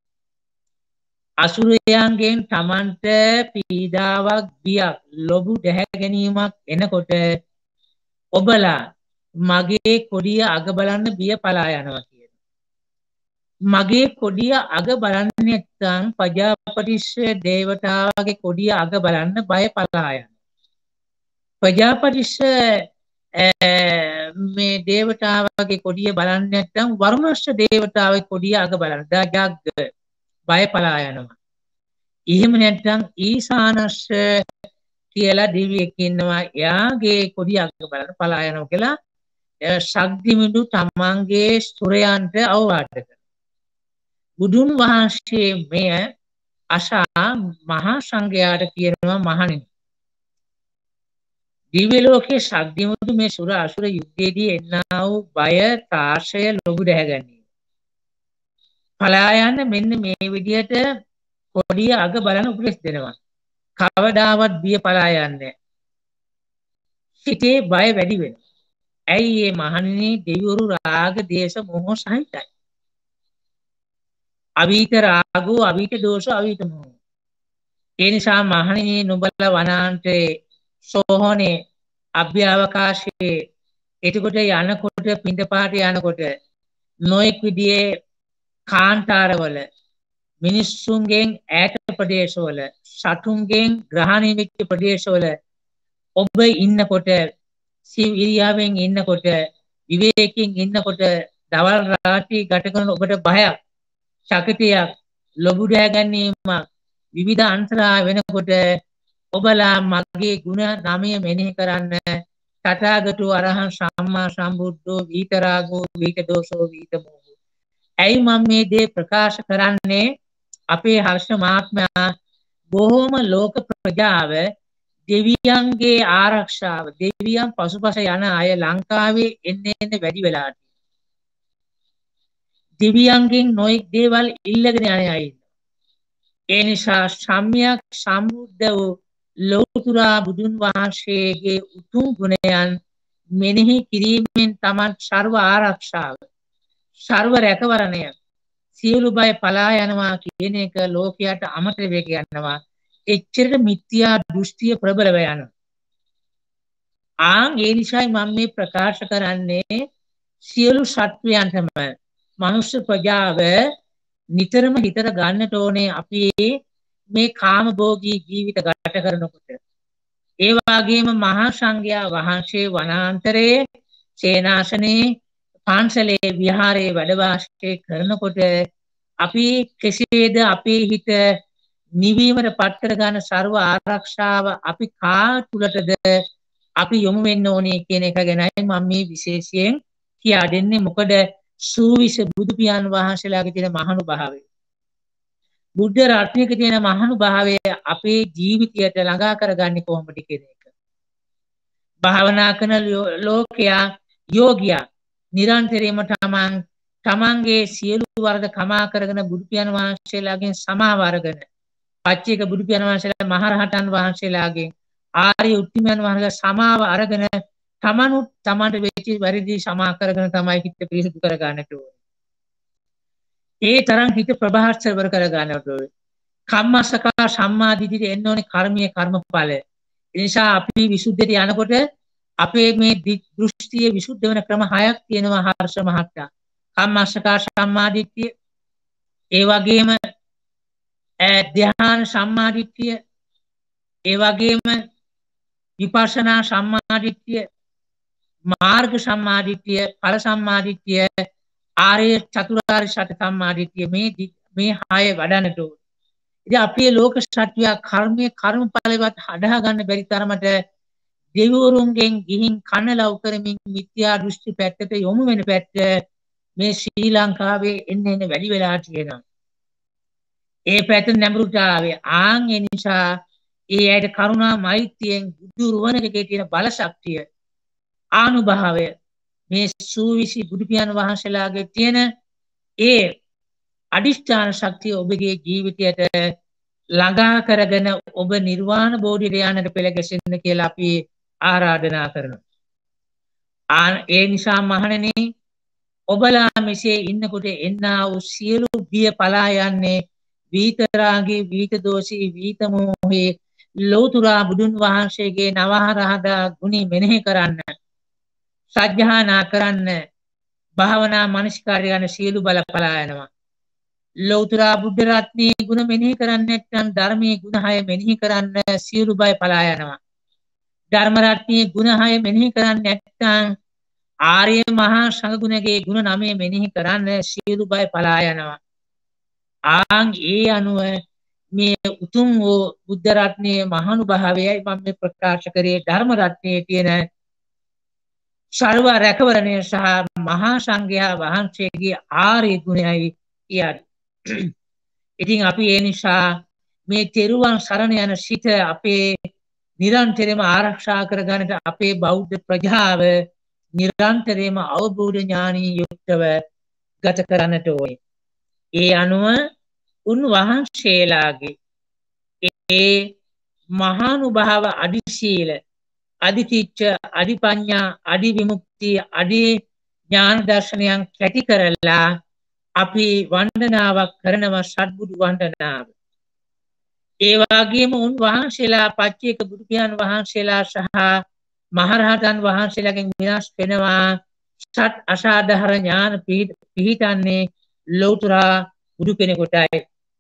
අසුරයන්ගෙන් තමන්ට පීඩාවක් බියක් ලොබු දැහැ ගැනීමක් එනකොට ඔබලා මගේ කොඩිය අග බලන්න බිය පලා යනවා කියන. මගේ කොඩිය අග බලන්න නැත්නම් ප්‍රජාපතිස්ස දේවතාවගේ කොඩිය අග බලන්න බය පලා යනවා. ප්‍රජාපතිස්ස මේ දේවතාවගේ කොඩිය බලන්න නැත්නම් වරුණස්ස දේවතාවගේ කොඩිය අග බලන්න දාජග්ග බය පලා යනවා. එහෙම නැත්නම් ඊසානස්ස කියලා දෙවියෙක් ඉන්නවා, එයාගේ කොඩිය අග බලන්න පලා යනවා කියලා ශක්තිමුදු තමන්ගේ ස්තුරයන්ට අවවාද කරනවා. බුදුන් වහන්සේ මෙය අසා මහා සංඝයාට කියනවා, මහණෙනි දිව්‍ය ලෝකයේ ශක්තිමුදු මේ සුර අසුර යුද්ධයේදී එන්නා වූ බය තාර්ශය ලොබු දැහැගන්නේ. පලා යන්න මෙන්න මේ විදිහට කොඩිය අග බලන උපදෙස් දෙනවා. කවදාවත් බිය පලා යන්නේ. සිතේ බය වැඩි වෙනවා. ඇයි මේ මහණෙනි දෙවිවරු රාග දේශ මොහ සහිතයි. අවීත රාගෝ අවීත දෝෂෝ අවීත මොහ. ඒ නිසා මහණෙනි නුඹලා වනාන්තරේ සෝහනේ අභ්‍යවකාශයේ එතකොට යනකොට පින්දපාත යනකොට නොඑක් විදිහේ කාන්තාරවල මිනිස්සුන්ගෙන් ඈත ප්‍රදේශවල සතුන්ගෙන් ග්‍රහණය වෙච්ච ප්‍රදේශවල ඔබ ඉන්නකොට සිවිරියාවෙන් ඉන්නකොට විවේකයෙන් ඉන්නකොට දවල් රාත්‍රී ගත කරන ඔබට බයක් ශක්තියක් ලොබු දැහැ ගැනීමක් විවිධ අන්තරා වෙනකොට ඔබලා මගේ ගුණ නාමය මෙනෙහි කරන්න තථාගතෝ අරහං සම්මා සම්බුද්ධෝ විතරාගෝ විත දෝෂෝ විත මොහෝ. ඇයි මම මේ දේ ප්‍රකාශ කරන්නේ? අපේ හර්ෂ මහත්මයා බොහෝම ලෝක ප්‍රජාව දෙවියන්ගේ ආරක්ෂාව දෙවියන් පසුපස යන අය ලංකාවේ එන්න එන්න වැඩි වෙලා දෙවියන්ගෙන් නොයෙක් දේවල් ඉල්ලගෙන යන අය ඉන්නවා. ඒ නිසා සම්්‍යක් සම්බුද්ධ වූ ලෞතර බුදුන් වහන්සේගේ උතුම් ගුණයන් මෙනෙහි කිරීමෙන් තමන් සර්ව ආරක්ෂාව සර්ව රැකවරණය සියලු බය පලා යනවා කියන එක ලෝකයට අමතක වෙක යනවා. එච්චරට මිත්‍යා දෘෂ්ටිය ප්‍රබලව යනවා. ආන් ඒ නිසායි මම මේ ප්‍රකාශ කරන්නේ සියලු සත්වයන්ටම මනුෂ්‍ය ප්‍රජාව නිතරම හිතට ගන්නට ඕනේ අපි මේ කාමභෝගී ජීවිත ගත කරනකොට. ඒ වගේම මහා සංඝයා වහන්සේ වනාන්තරයේ සේනාසනේ පාන්සලේ විහාරයේ වැඩ වාසය කරනකොට අපි කෙසේද අපේ හිත නිවීමට පත් කර ගන්න සර්ව ආරක්ෂාව අපි කා තුලටද අපි යොමු වෙන්න ඕනේ කියන එක ගැනයි මම මේ විශේෂයෙන් කියා දෙන්නේ. මොකද සූවිස බුදු පියාණන් වහන්සේලාගේ තියෙන මහානුභාවය. බුද්ධ රත්නයක තියෙන මහානුභාවය අපේ ජීවිතයට ළඟා කරගන්නේ කොහොමද කියන එක. භාවනා කරන ලෝකයා යෝගියා නිරන්තරයෙන්ම තමන් තමන්ගේ සියලු වරද කමා කරගෙන බුදු පියාණන් වහන්සේලාගෙන් සමාව අරගෙන පච්චේක බුදු පියාණන් වහන්සේලා මහරහතන් වහන්සේලාගෙන් ආර්ය උත්තමයන් වහන්සේලා සමාව අරගෙන තමනුත් තමන්ට වෙච්ච වැරදි සමා කරගෙන තමයි හිත පිරිසිදු කර ගන්නට ඕනේ. ඒ තරම් හිත ප්‍රභාස්වර කර ගන්නට ඕනේ. කම්මස්සකා සම්මාදිටියට එන්න ඕනේ කර්මීය කර්මඵල. ඒ නිසා අපි විසුද්ධියට යනකොට අපේ මේ දෘෂ්ටියේ විසුද්ධ වෙන ක්‍රම හයක් තියෙනවා හර්ෂ මහත්තයා. කම්මස්සකා සම්මාදිටිය, ඒ වගේම ධ්‍යාන සම්මාදිටිය, ඒ වගේම විපස්සනා සම්මාදිටිය, මාර්ග සම්මාදිටිය, ඵල සම්මාදිටිය, ආර්ය චතුරාර්ය සත්‍ය සම්මාදිටිය, මේ මේ හය වඩන්නට ඕනේ. ඉතින් අපේ ලෝක සත්‍යය කර්මයේ කර්මඵලවත් හදා ගන්න බැරි තරමට දෙවිවරුන්ගෙන් ගිහින් කන ලව් කරමින් මිත්‍යා දෘෂ්ටි පැත්තට යොමු වෙන පැත්ත මේ ශ්‍රී ලංකාවේ එන්න එන්න වැඩි වෙලා තියෙනවා. ඒ පැත්ත නැඹුරුට ආවේ ආන් ඒ නිසා ඒ ඇයිට කරුණා මෛත්‍රියෙන් බුදු රුවණකේ තියෙන බල ශක්තිය ආනුභාවය මේ සූවිසි බුදු පියාණන් වහන්සේලාගේ තියෙන ඒ අදිෂ්ඨාන ශක්තිය ඔබගේ ජීවිතයට ළඟා කරගෙන ඔබ නිර්වාණ බෝධියට යන්නට පෙළ ගැසෙන්න කියලා අපි ආරාධනා කරනවා. ආ ඒ නිසා මහණෙනි ඔබලා මෙසේ ඉන්නකොට එන්නා වූ සියලු බිය පලා යන්නේ විතරාගේ විත දෝෂී විත මොහේ ලෝතුරා බුදුන් වහන්සේගේ නවහරහදා ගුණි මෙනෙහි කරන්න, සත්‍යහානා කරන්න, භාවනා මනස්කාරය යන සියලු බල පලා යනවා. ලෞතුරා බුද්ධ රත්නයේ ගුණ මෙනෙහි කරන්නේ නැත්නම් ධර්මයේ ගුණ හය මෙනෙහි කරන්න සියලු බය පලා යනවා. ධර්ම රත්නයේ ගුණ හය මෙනෙහි කරන්නේ නැත්නම් ආර්ය මහා සංඝ ගුණගේ ගුණ නවය මෙනෙහි කරන්න සියලු බය පලා යනවා. ආන් ඒ අනුව මේ උතුම් වූ බුද්ධ රත්නයේ මහානුභාවයයි මම මේ ප්‍රකාශ කරේ ධර්ම රත්නයේ තියෙන සර්ව රැකවරණය සහ මහා සංඝයා වහන්සේගේ ආර්ය ගුණයයි කියන්නේ. ඉතින් අපි ඒ නිසා මේ තෙරුවන් සරණ යන සිත අපේ නිරන්තරයෙන්ම ආරක්ෂා කරගන්නට අපේ බෞද්ධ ප්‍රජාව නිරන්තරයෙන්ම අවබෝධ ඥානී යුක්තව ගත කරන්නට ඕනේ. ඒ අනුව උන්වහන්සේලාගේ ඒ මහානුභාව අදි සීල, අදි තිච්ඡ, අදි පඤ්ඤා, අදි විමුක්ති, අදි ඥාන දර්ශනයන් කැටි කරලා අපි වන්දනාවක් කරනවා සත්බුදු වන්දනාව. ඒ වගේම උන්වහන්සේලා පච්චේක බුදු පියාණන් වහන්සේලා සහ මහරහතන් වහන්සේලාගෙන් විනාශ වෙනවා සත් අසාධාරණ ඥාන පිහිටන්නේ ලෞතුරා බුදු කෙනෙකුටයි.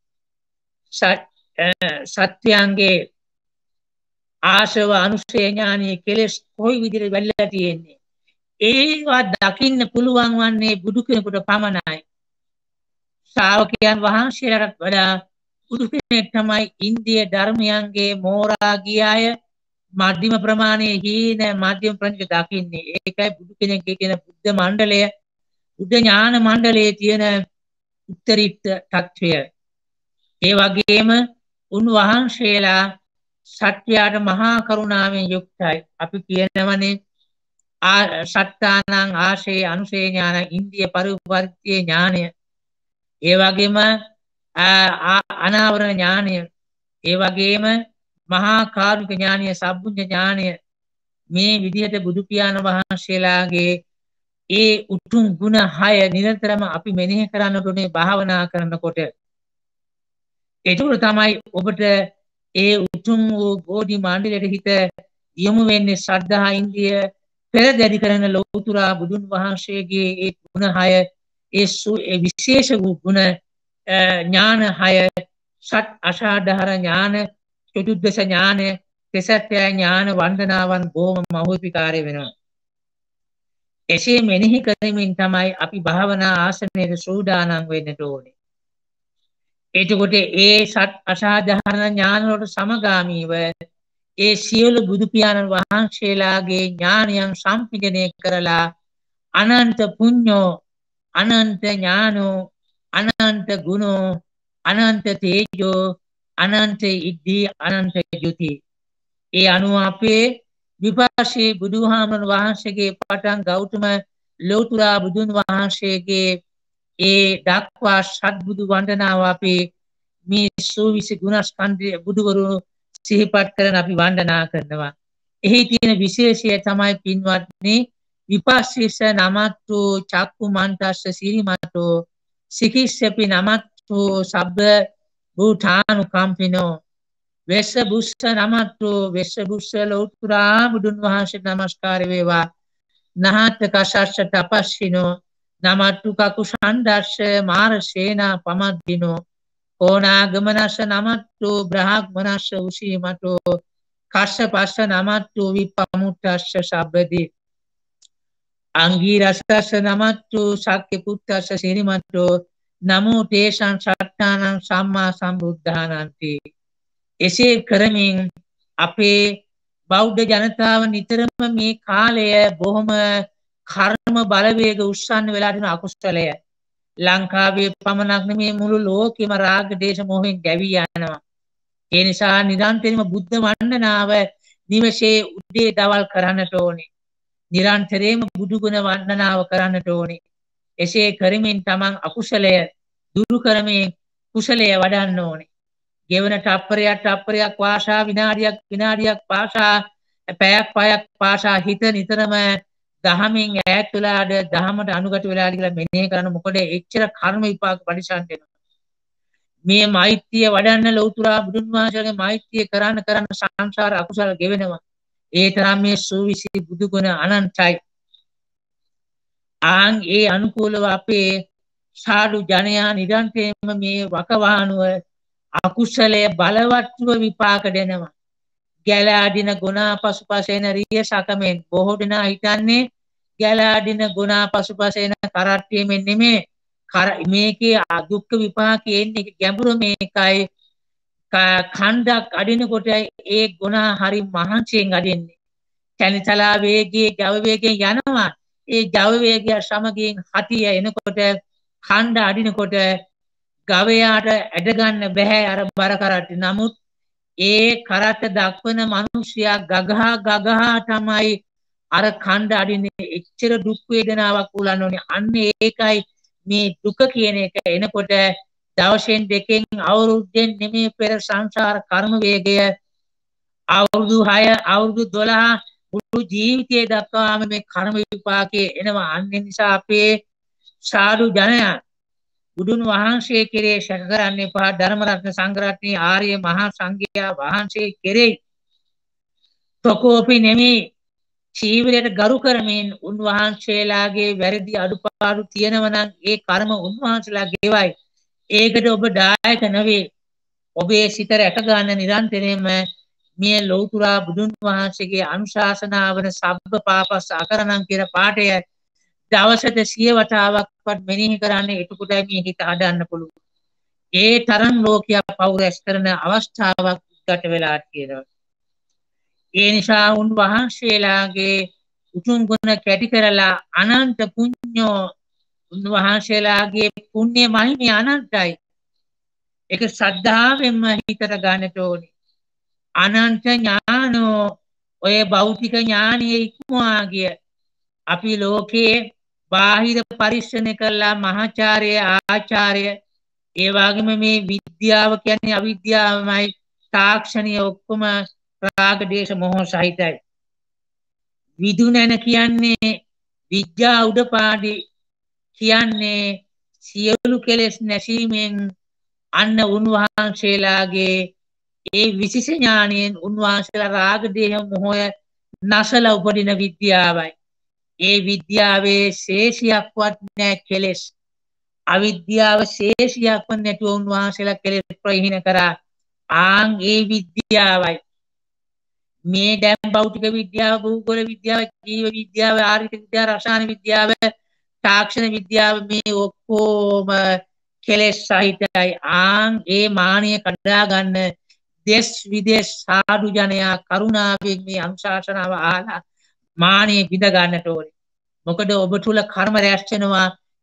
සත්‍යයන්ගේ ආශව අනුශය ඥානීය කෙලෙස් කොයි විදිහට වැළලා තියෙන්නේ, ඒවා දකින්න පුළුවන් වන්නේ බුදු කෙනෙකුට පමණයි. ශ්‍රාවකයන් වහන්සේලාට වඩා බුදු කෙනෙක් තමයි ඉන්දිය ධර්මයන්ගේ මෝරා ගිය අය මධ්‍යම ප්‍රමාණයේ හීන මධ්‍යම ප්‍රඥා දකින්නේ. ඒකයි බුදු කෙනෙක්ගේ තියෙන බුද්ධ මණ්ඩලය, බුද්ධ ඥාන මණ්ඩලයේ තියෙන උත්තරීතර තත්වය. ඒ වගේම උන්වහන්සේලා සත්‍යයට මහා කරුණාවෙන් යුක්තයි. අපි කියනවනේ සත්තානං ආශේ අනුශේ ඥාන, ඉන්දිය පරිවර්ත්‍ය ඥානය, ඒ වගේම අනාවරණ ඥානය, ඒ වගේම මහා කාරුණික ඥානය, සබ්බුඤ්ඤ ඥානය, මේ විදිහට බුදු පියාණන් වහන්සේලාගේ ඒ උතුම් ගුණ හය නිරන්තරම අපි මෙනෙහි කරන්නට ඕනේ භාවනා කරනකොට. ඒක තමයි ඔබට ඒ උතුම් වූ බෝධි මණ්ඩලයට හිත යොමු වෙන්නේ. ශ්‍රද්ධා ඉන්ද්‍රිය පෙරදැරි කරන ලෞතුරා බුදුන් වහන්සේගේ ඒ ගුණ හය, ඒ විශේෂ වූ ගුණ ඥාන හය, සත් අසාධාරණ ඥාන, චතුද්දස ඥාන, තෙසත්‍ය ඥාන වන්දනාවන් බොහොම මහෝපකාරී වෙනවා. එසේ මෙනෙහි කරමින් තමයි අපි භාවනා ආසනයේ සූදානම් වෙන්නට ඕනේ. එතකොට ඒ සත් අසාධාරණ ඥාන වලට සමගාමීව ඒ සියලු බුදු පියාණන් වහන්සේලාගේ ඥානයන් සම්පින්දනය කරලා අනන්ත පුඤ්ඤෝ අනන්ත ඥානෝ අනන්ත ගුණෝ අනන්ත තේජෝ අනන්ත ඉද්ධි අනන්ත ජුති. ඒ අනුව අපේ විපස්සී බුදුහාමුදුරන් වහන්සේගේ පටන් ගෞතම ලෝතර බුදුන් වහන්සේගේ ඒ දක්වා සත්බුදු වන්දනාව අපි මේ සූවිසි ගුණස්කන්ධය බුදුවරු සිහිපත් කරන අපි වන්දනා කරනවා. එහි තියෙන විශේෂය තමයි පින්වත්නි විපස්සිස නමත්තු චක්කු මන්තස්ස සිරිමතෝ සිකිස්සපි නමත්තු සබ්බ භූතානු කම්පිනෝ වෙස්ස බුස්ස නමත්තු වෙස්ස බුස්ස ලෝතර බුදුන් වහන්සේ නමස්කාර වේවා. නහත් කසස්ස තපස්සිනෝ නමත්තු කකුසන්දස්ස මාරසේනා පමද්දිනෝ ඕනාගමනස්ස නමත්තු බ්‍රහ්මනස්ස උසීමතෝ කස්ස පස්ස නමත්තු විපමුත්තස්ස සබ්බදී අංගීරස්ස නමත්තු ශක්‍ය පුත්තස්ස සිරිමතෝ නමෝ තේසං සත්තානං සම්මා සම්බුද්ධානන්ති. එසේ කරමින් අපේ බෞද්ධ ජනතාව නිතරම මේ කාලය බොහොම කර්ම බලවේග උස්සන්න වෙලා තියෙන අකුසලය. ලංකාවේ පමණක් නෙමේ මුළු ලෝකෙම රාග දේශ මොහෙන් ගැවී යනවා. ඒ නිසා නිරන්තරයෙන්ම බුද්ධ වන්දනාව නිවසේ උදේ දවල් කරන්නට ඕනේ. නිරන්තරයෙන්ම බුදු ගුණ වන්දනාව කරන්නට ඕනේ. එසේ කරමින් තමන් අකුසලය දුරු කරමින් කුසලය වඩන්න ඕනේ. ගෙවන තප්පරයක් තප්පරයක් වාසා විනාඩියක් විනාඩියක් පාසා පැයක් පයක් පාසා හිත නිතරම දහමින් ඈත් වෙලාද දහමට අනුගත වෙලාද කියලා මෙනෙහි කරන මොකද එච්චර කර්ම විපාක පරිසම් වෙනවා. මේ මෛත්‍රිය වඩන්න ලෞතර බුදුන් වහන්සේගේ මෛත්‍රිය කරන්න කරන්න සංසාර අකුසල ගෙවෙනවා. ඒ තරම් මේ සූවිසි බුදු ගුණ අනන්තයි. ආන් ඒ අනුකූලව අපේ සාදු ජනයා නිරන්තරයෙන්ම මේ වකවානුව අකුසලයේ බලවත්ව විපාක දෙනවා. ගැලාඩින ගුණා පසුපසෙන රිය සකමෙන් බොහෝ දෙනා හිතන්නේ ගැලාඩින ගුණා පසුපසෙන කරට්ටියෙම නෙමේ මේකේ දුක්ඛ විපාකයේ එන්නේ ගැඹුරු මේකයි. ඛණ්ඩක් අදිනකොට ඒ ගුණා හරි මහන්සියෙන් අදින්නේ. චලිතලා වේගයේ ජව වේගයෙන් යනවා. ඒ ජව වේගය සමගින් හතිය එනකොට ඛණ්ඩ අදිනකොට ගවයාට ඇද ගන්න බෑ අර බර කරට්ටි. නමුත් ඒ කරට දක්වන මිනිසයා ගගහා ගගහා තමයි අර ඛණ්ඩ අදින්නේ. එච්චර දුක් වේදනාවක් උලන්නෝනේ. අන්න ඒකයි මේ දුක කියන එක එනකොට දවසෙන් දෙකෙන් අවුරුද්දෙන් නෙමේ පෙර සංසාර කර්ම වේගය අවුරුදු හය අවුරුදු දොළහ මුළු ජීවිතය දක්වාම මේ කර්ම විපාකයේ එනවා. අන්න නිසා අපේ සාදු ජනයා බුදුන් වහන්සේ කෙරේ සැක කරන්න එපා. ධර්ම රත්න සංඝ රත්නයේ ආර්ය මහා සංඝයා වහන්සේ කෙරේ ප්‍රකෝපී නෙමේ ජීවිතයට ගරු කරමින් උන්වහන්සේලාගේ වැරදි අඩුපාඩු තියෙනවා නම් ඒ කර්ම උන්වහන්සේලා ගෙවයි. ඒකට ඔබ දායක නෙවේ. ඔබේ සිත රැක ගන්න නිරන්තරයෙන්ම මේ ලෞතර බුදුන් වහන්සේගේ අනුශාසනාවන සබ්බ පාපස් අකරණම් කියන පාඩය දවසට සිය වතාවක්වත් මෙනෙහි කරන්න එතකොට මේ හිත හදන්න පුළුවන්. ඒ තරම් ලෝකයා පව් රැස් කරන අවස්ථාවක් ගත වෙලා තියෙනවා. ඒ නිසා උන්වහන්සේලාගේ උතුම් ගුණ කැටි කරලා අනන්ත පුණ්‍යෝ උන්වහන්සේලාගේ පුණ්‍ය මහිමය අනන්තයි. ඒක ශ්‍රද්ධාවෙන්ම හිතට ගන්නට ඕනේ. අනන්ත ඥානෝ ඔය භෞතික ඥානයේ ඉක්මවා ගිය අපි ලෝකයේ බාහිර පරිශ්‍රණය කළා මහාචාර්ය ආචාර්ය ඒ වගේම මේ විද්‍යාව කියන්නේ අවිද්‍යාවමයි තාක්ෂණිය ඔක්කොම රාග දේශ මොහ සහිතයි. විදුනන කියන්නේ විද්‍යා උඩපාඩි කියන්නේ සියලු කෙලෙස් නැසීමෙන් අන්න උන්වහන්සේලාගේ ඒ විශේෂ ඥාණයෙන් උන්වහන්සේලා රාග දේහ මොහය නැසලා උපදින විද්‍යාවයි. ඒ විද්‍යාවේ ශේෂයක්වත් නැහැ කෙලෙස්. අවිද්‍යාව ශේෂයක්වත් නැතුව උන්වහන්සේලා කෙලෙස් ප්‍රහීන කරා. ආන් ඒ විද්‍යාවයි මේ දැන් භෞතික විද්‍යාව, භූගෝල විද්‍යාව, ජීව විද්‍යාව, ආර්ථික විද්‍යාව, රසායන විද්‍යාව, තාක්ෂණ විද්‍යාව මේ ඔක්කොම කෙලෙස් සහිතයි. ආන් ඒ මානිය කඩා ගන්න දේශ විදේශ සාදු ජනයා කරුණාවෙන් මේ අනුශාසනාව ආලා මානිය විඳ ගන්නට ඕනේ. මොකද ඔබ තුල කර්ම රැස් වෙනවා.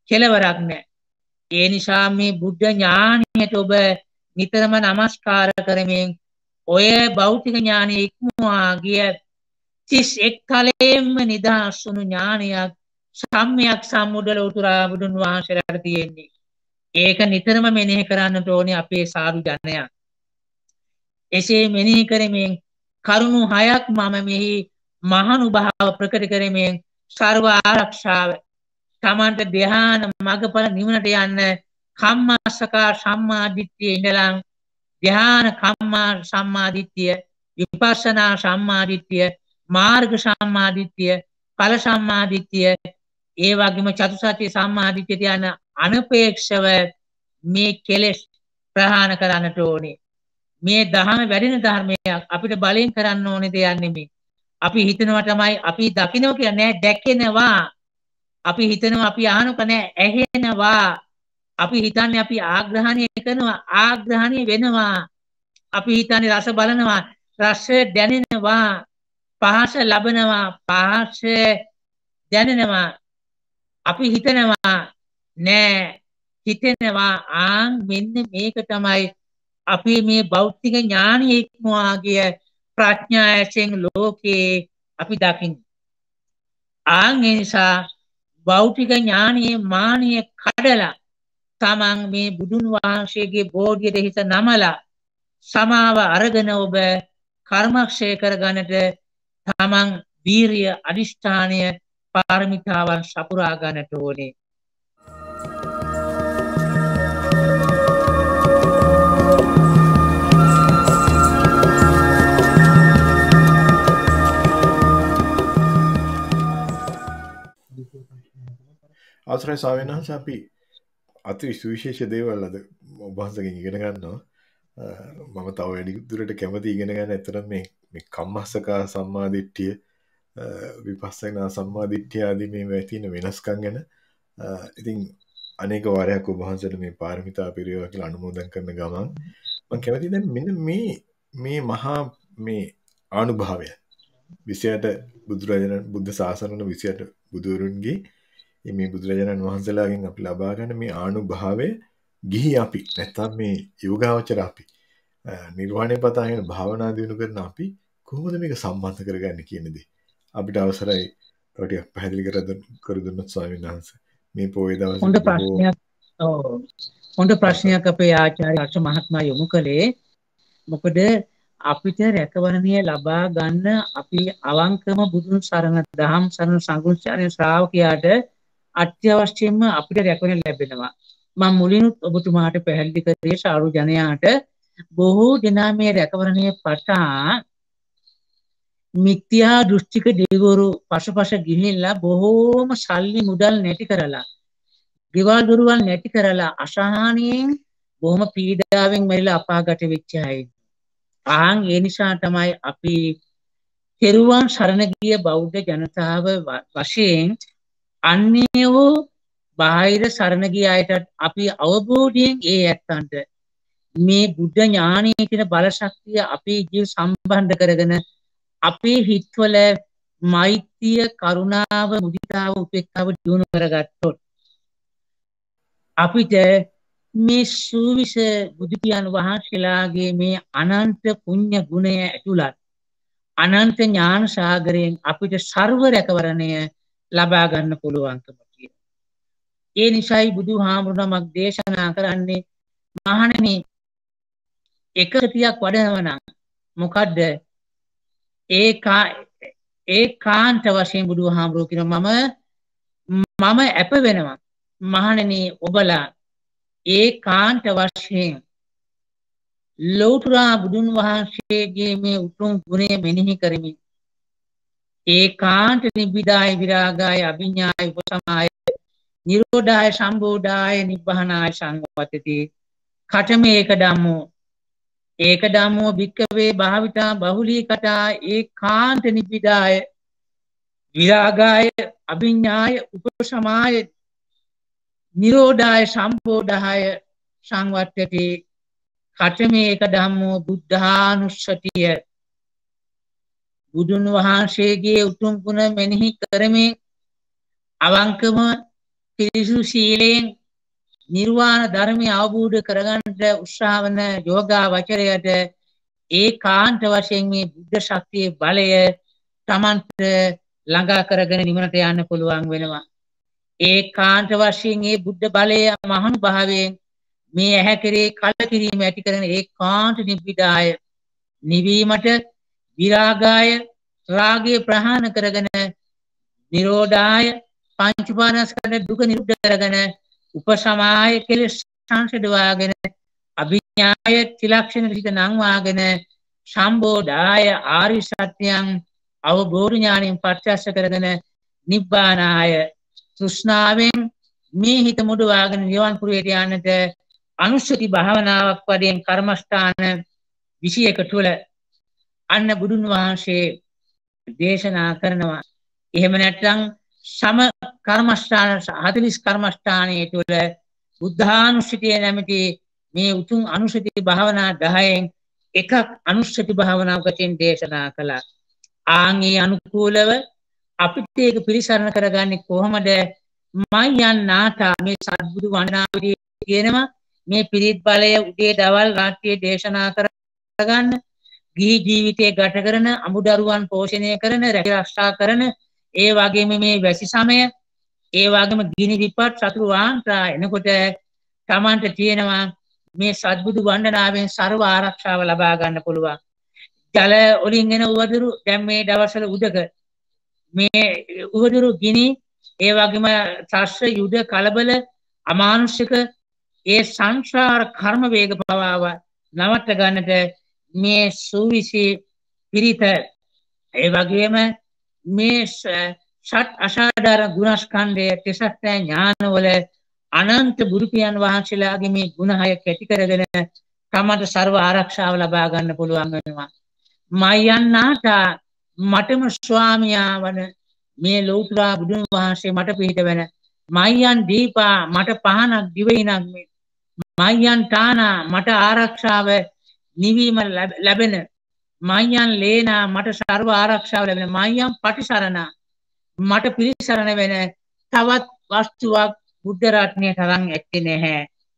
කෙලවරක් නැහැ. ඒ නිසා මේ බුද්ධ ඥානයට ඔබ නිතරම নমස්කාර කරමින් ඔය භෞතික ඥානෙ ඉක්මවා ගිය තිස් එක් කලයෙන්ම නිදහස් වුණු ඥානයක් සම්්‍යක් සම්මුදල උතුරා බුදුන් වහන්සේලාට තියෙන්නේ. ඒක නිතරම මෙනෙහි කරන්නට ඕනේ අපේ සාදු ජනයා. එසේ මෙනෙහි කරමින් කරුණු හයක් මම මෙහි මහානුභාව ප්‍රකට කරමින් සර්ව ආරක්ෂාව තමන්ට ධ්‍යාන මගඵල නිවනට යන්න කම්මස්සකා සම්මාදිට්ඨිය ඉඳලා ධ්‍යාන කම්මා සම්මාදිට්ඨිය විපස්සනා සම්මාදිට්ඨිය මාර්ග සම්මාදිට්ඨිය ඵල සම්මාදිට්ඨිය ඒ වගේම චතුසත්‍ය සම්මාදිට්ඨියට යන අනපේක්ෂව මේ කෙලෙස් ප්‍රහාණ කරන්නට ඕනේ. මේ දහම වැඩෙන ධර්මයක් අපිට බලෙන් කරන්න ඕනේ දෙයක් නෙමෙයි. අපි හිතනවා තමයි අපි දකින්නවා කියලා නෑ දැකෙනවා. අපි හිතනවා අපි අහනවා නෑ ඇහෙනවා. අපි හිතන්නේ අපි ආග්‍රහණය කරනවා ආග්‍රහණය වෙනවා. අපි හිතන්නේ රස බලනවා රස දැනෙනවා. පහස ලබනවා පහස දැනෙනවා. අපි හිතනවා නෑ හිතෙනවා. ආන් මෙන්න මේක තමයි අපි මේ භෞතික ඥානය ඉක්මවා ගිය ප්‍රඥායෙන් ලෝකේ අපි දකින්නේ. ආන් නිසා භෞතික ඥානයේ මානිය කඩලා තමන් මේ බුදුන් වහන්සේගේ බෝධියට හිත නමලා සමාව අරගෙන ඔබ කර්මක්ෂය කරගන්නට තමන් වීරිය අදිෂ්ඨානය පාරමිතාවන් සපුරා ගන්නට ඕනේ. අවසරයි ස්වාමීන් වහන්සේ අපි අති සුවිශේෂ දේවල් අද ඔබ වහන්සේගෙන් ඉගෙන ගන්නවා. මම තව වැඩි දුරට කැමති ඉගෙන ගන්න. ඇත්තටම මේ මේ කම්මස්සකා සම්මාදිට්ඨිය විපස්සනා සම්මාදිට්ඨිය ආදී මේ තියෙන වෙනස්කම් ගැන ඉතින් අනේක වාරයක් ඔබ වහන්සේට මේ පාරමිතා පිරියව කියලා අනුමෝදන් කරන ගමන් මම කැමතියි දැන් මෙන්න මේ මේ මහා මේ ආනුභාවය විශේෂයට බුදුරජාණන් බුද්ධ ශාසන වල විශේෂයට බුදුරුන්ගේ මේ බුදුරජාණන් වහන්සේලාගෙන් අපි ලබා ගන්න මේ ආනුභාවය ගිහි අපි නැත්තම් මේ යෝගාවචර අපි නිර්වාණය පතාගෙන භාවනා දිනු කරන අපි කොහොමද මේක සම්බන්ධ කරගන්නේ කියන දේ අපිට අවසරයි තව ටිකක් පැහැදිලි කර දුන්නොත් ස්වාමීන් වහන්සේ මේ පොයේ දවසේ හොඳ ප්‍රශ්නයක් ඔව් හොඳ ප්‍රශ්නයක් අපේ ආචාර්ය අක්ෂ මහත්මයා යොමු කළේ. මොකද අපිට රැකවරණය ලබා ගන්න අපි අවංකම බුදුන් සරණ දහම් සරණ සංඝ සරණ ශ්‍රාවකයාට අත්‍යවශ්‍යයෙන්ම අපිට රැකවරණය ලැබෙනවා. මම මුලිනුත් ඔබතුමාට පැහැදිලි කරේ සාරු ජනයාට බොහෝ දෙනා මේ රැකවරණය පටා මිත්‍යා දෘෂ්ටික දෙවිවරු පසුපස ගිහිල්ලා බොහෝම සල්ලි මුදල් නැති කරලා ගෙවල් දොරවල් නැති කරලා අසහනයෙන් බොහොම පීඩාවෙන් මැරිලා අපාගත වෙච්ච අය. ආන් ඒ නිසා තමයි අපි තෙරුවන් සරණ ගිය බෞද්ධ ජනතාව වශයෙන් අන්නේ වූ බාහිර සරණ ගිය අයට අපි අවබෝධයෙන් ඒ ඇත්තන්ට මේ බුද්ධ ඥානයේ තියෙන බල ශක්තිය අපේ ජීව සම්බන්ධ කරගෙන අපේ හිත්වල මෛත්‍රිය කරුණාව මුදිතාව උපේක්ඛාව දිනු කරගත්තොත් අපිට මේ සූවිස බුදු පියාණන් වහන්සේලාගේ මේ අනන්ත පුණ්‍ය ගුණය ඇතුළත් අනන්ත ඥාන සාගරයෙන් අපිට සර්ව රැකවරණය ලබා ගන්න පුළුවන්කම තියෙනවා. ඒ නිසායි බුදුහාමුදුරුවෝ දේශනා කරන්නේ මහණෙනි එක සතියක් වඩනවා නම් මොකද්ද ඒකා ඒකාන්ත වශයෙන් බුදුහාමුදුරුවෝ කියන මම මම අප වෙනවා මහණෙනි ඔබලා ඒකාන්ත වශයෙන් ලෞතර බුදුන් වහන්සේගේ මේ උතුම් ගුණය මෙනෙහි කරමින් ඒකාන්ත නිබ්බිදාය විරාගාය අභිඥාය උපසමාය නිරෝධාය සම්බෝධාය නිබ්බහනාය සංවත්තති කඨමේ ඒක ධම්මෝ ඒක ධම්මෝ භික්ඛවේ භාවිතා බහුලී කතා ඒකාන්ත නිබ්බිදාය විරාගාය අභිඥාය උපසමාය නිරෝධාය සම්බෝධාය සංවත්තති කඨමේ ඒක ධම්මෝ බුද්ධානුස්සතිය බුදුන් වහන්සේගේ උතුම් ගුණ මෙනෙහි කරමින් අවංකම පිරිසුදු සීලයෙන් නිර්වාණ ධර්මය අවබෝධ කරගන්නට උත්සාහ වන යෝගාවචරයට ඒකාන්ත වශයෙන් මේ බුද්ධ ශක්තියේ බලය තමන්ට ළඟා කරගෙන නිවනට යන්න පුළුවන් වෙනවා. ඒකාන්ත වශයෙන් මේ බුද්ධ බලය මහානුභාවයෙන් මේ ඇහැ කෙරේ කලකිරීම ඇති කරන ඒකාන්ත නිබ්බිදාය නිවීමට විරාගාය රාගය ප්‍රහාණ කරගෙන නිරෝධාය පංච උපාදානස්කන්ධ දුක නිරුද්ධ කරගෙන උපසමාය කෙලෙස් සංසිඳවාගෙන අභිඥාය ත්‍රිලක්ෂණ සිත නංවාගෙන සම්බෝධාය ආරි සත්‍යං අවබෝධ ඥාණයෙන් පත්‍යස්ස කරගෙන නිබ්බානාය තෘෂ්ණාවෙන් මේ හිත මුදවාගෙන නිවන් පුරයට යන්නට අනුස්සති භාවනාවක් වශයෙන් කර්මස්ථාන විසි එක තුළ අන්න බුදුන් වහන්සේ දේශනා කරනවා. එහෙම නැත්නම් සම කර්මස්ථාන හතළිස් කර්මස්ථානයේ තුළ බුද්ධානුස්සතිය නැමැති මේ උතුම් අනුස්සති භාවනා දහයෙන් එකක් අනුස්සති භාවනාවකින් දේශනා කළා. ආන්ගේ අනුකූලව අපිට ඒක පිළිසරණ කරගන්නේ කොහොමද? මයන් නාථා මේ සත්බුදු වන්දනාවේදී කියනවා මේ පිරිත් බලය උදේ දවල් රාත්‍රියේ දේශනා කරගන්න, ගිහි ජීවිතේ ගත කරන, අමුදරුවන් පෝෂණය කරන, රැකිරක්ෂා කරන, ඒ වගේම මේ වැසි සමය, ඒ වගේම ගිනි විපත් සතුරු වාන්ත්‍රා එනකොට තමන්ට තියෙනවා මේ සත්බුදු වන්දනාවෙන් ਸਰව ආරක්ෂාව ලබා ගන්න පුළුවන්. ජල වලින් එන උවදුරු දැන් මේ දවස්වල උදක මේ උවදුරු ගිනි, ඒ වගේම ත්‍රස්ස යුද කලබල අමානුෂික ඒ සංසාර කර්ම වේග පවාව නවත්ත ගන්නට මේ සූවිසි පිරිත, ඒ වගේම මේ ෂට් අසාධාරණ ගුණස්කන්ධය තිසත් ඥානවල අනන්ත බුදුපියන් වහන්සේලාගේ මේ ගුණ හය කැටි කරගෙන තමන්ට ਸਰව ආරක්ෂාව ලබා ගන්න පුළුවන් වෙනවා. මයන්නාට මටම ස්වාමියා වන මේ ලෞතර බුදුන් වහන්සේ මට පිහිට වෙන මයන් දීපා මට පහනක් දිවයිනක් මේ මයන් තානා මට ආරක්ෂාව නිවීම ලැබෙන මයන් ලේනා මට ਸਰව ආරක්ෂාව ලැබෙන මයන් පටිසරණ මට පිළිසරණ වෙන තවත් වස්තුවක් බුද්ධ රත්නයේ තරම් ඇත්තේ නැහැ.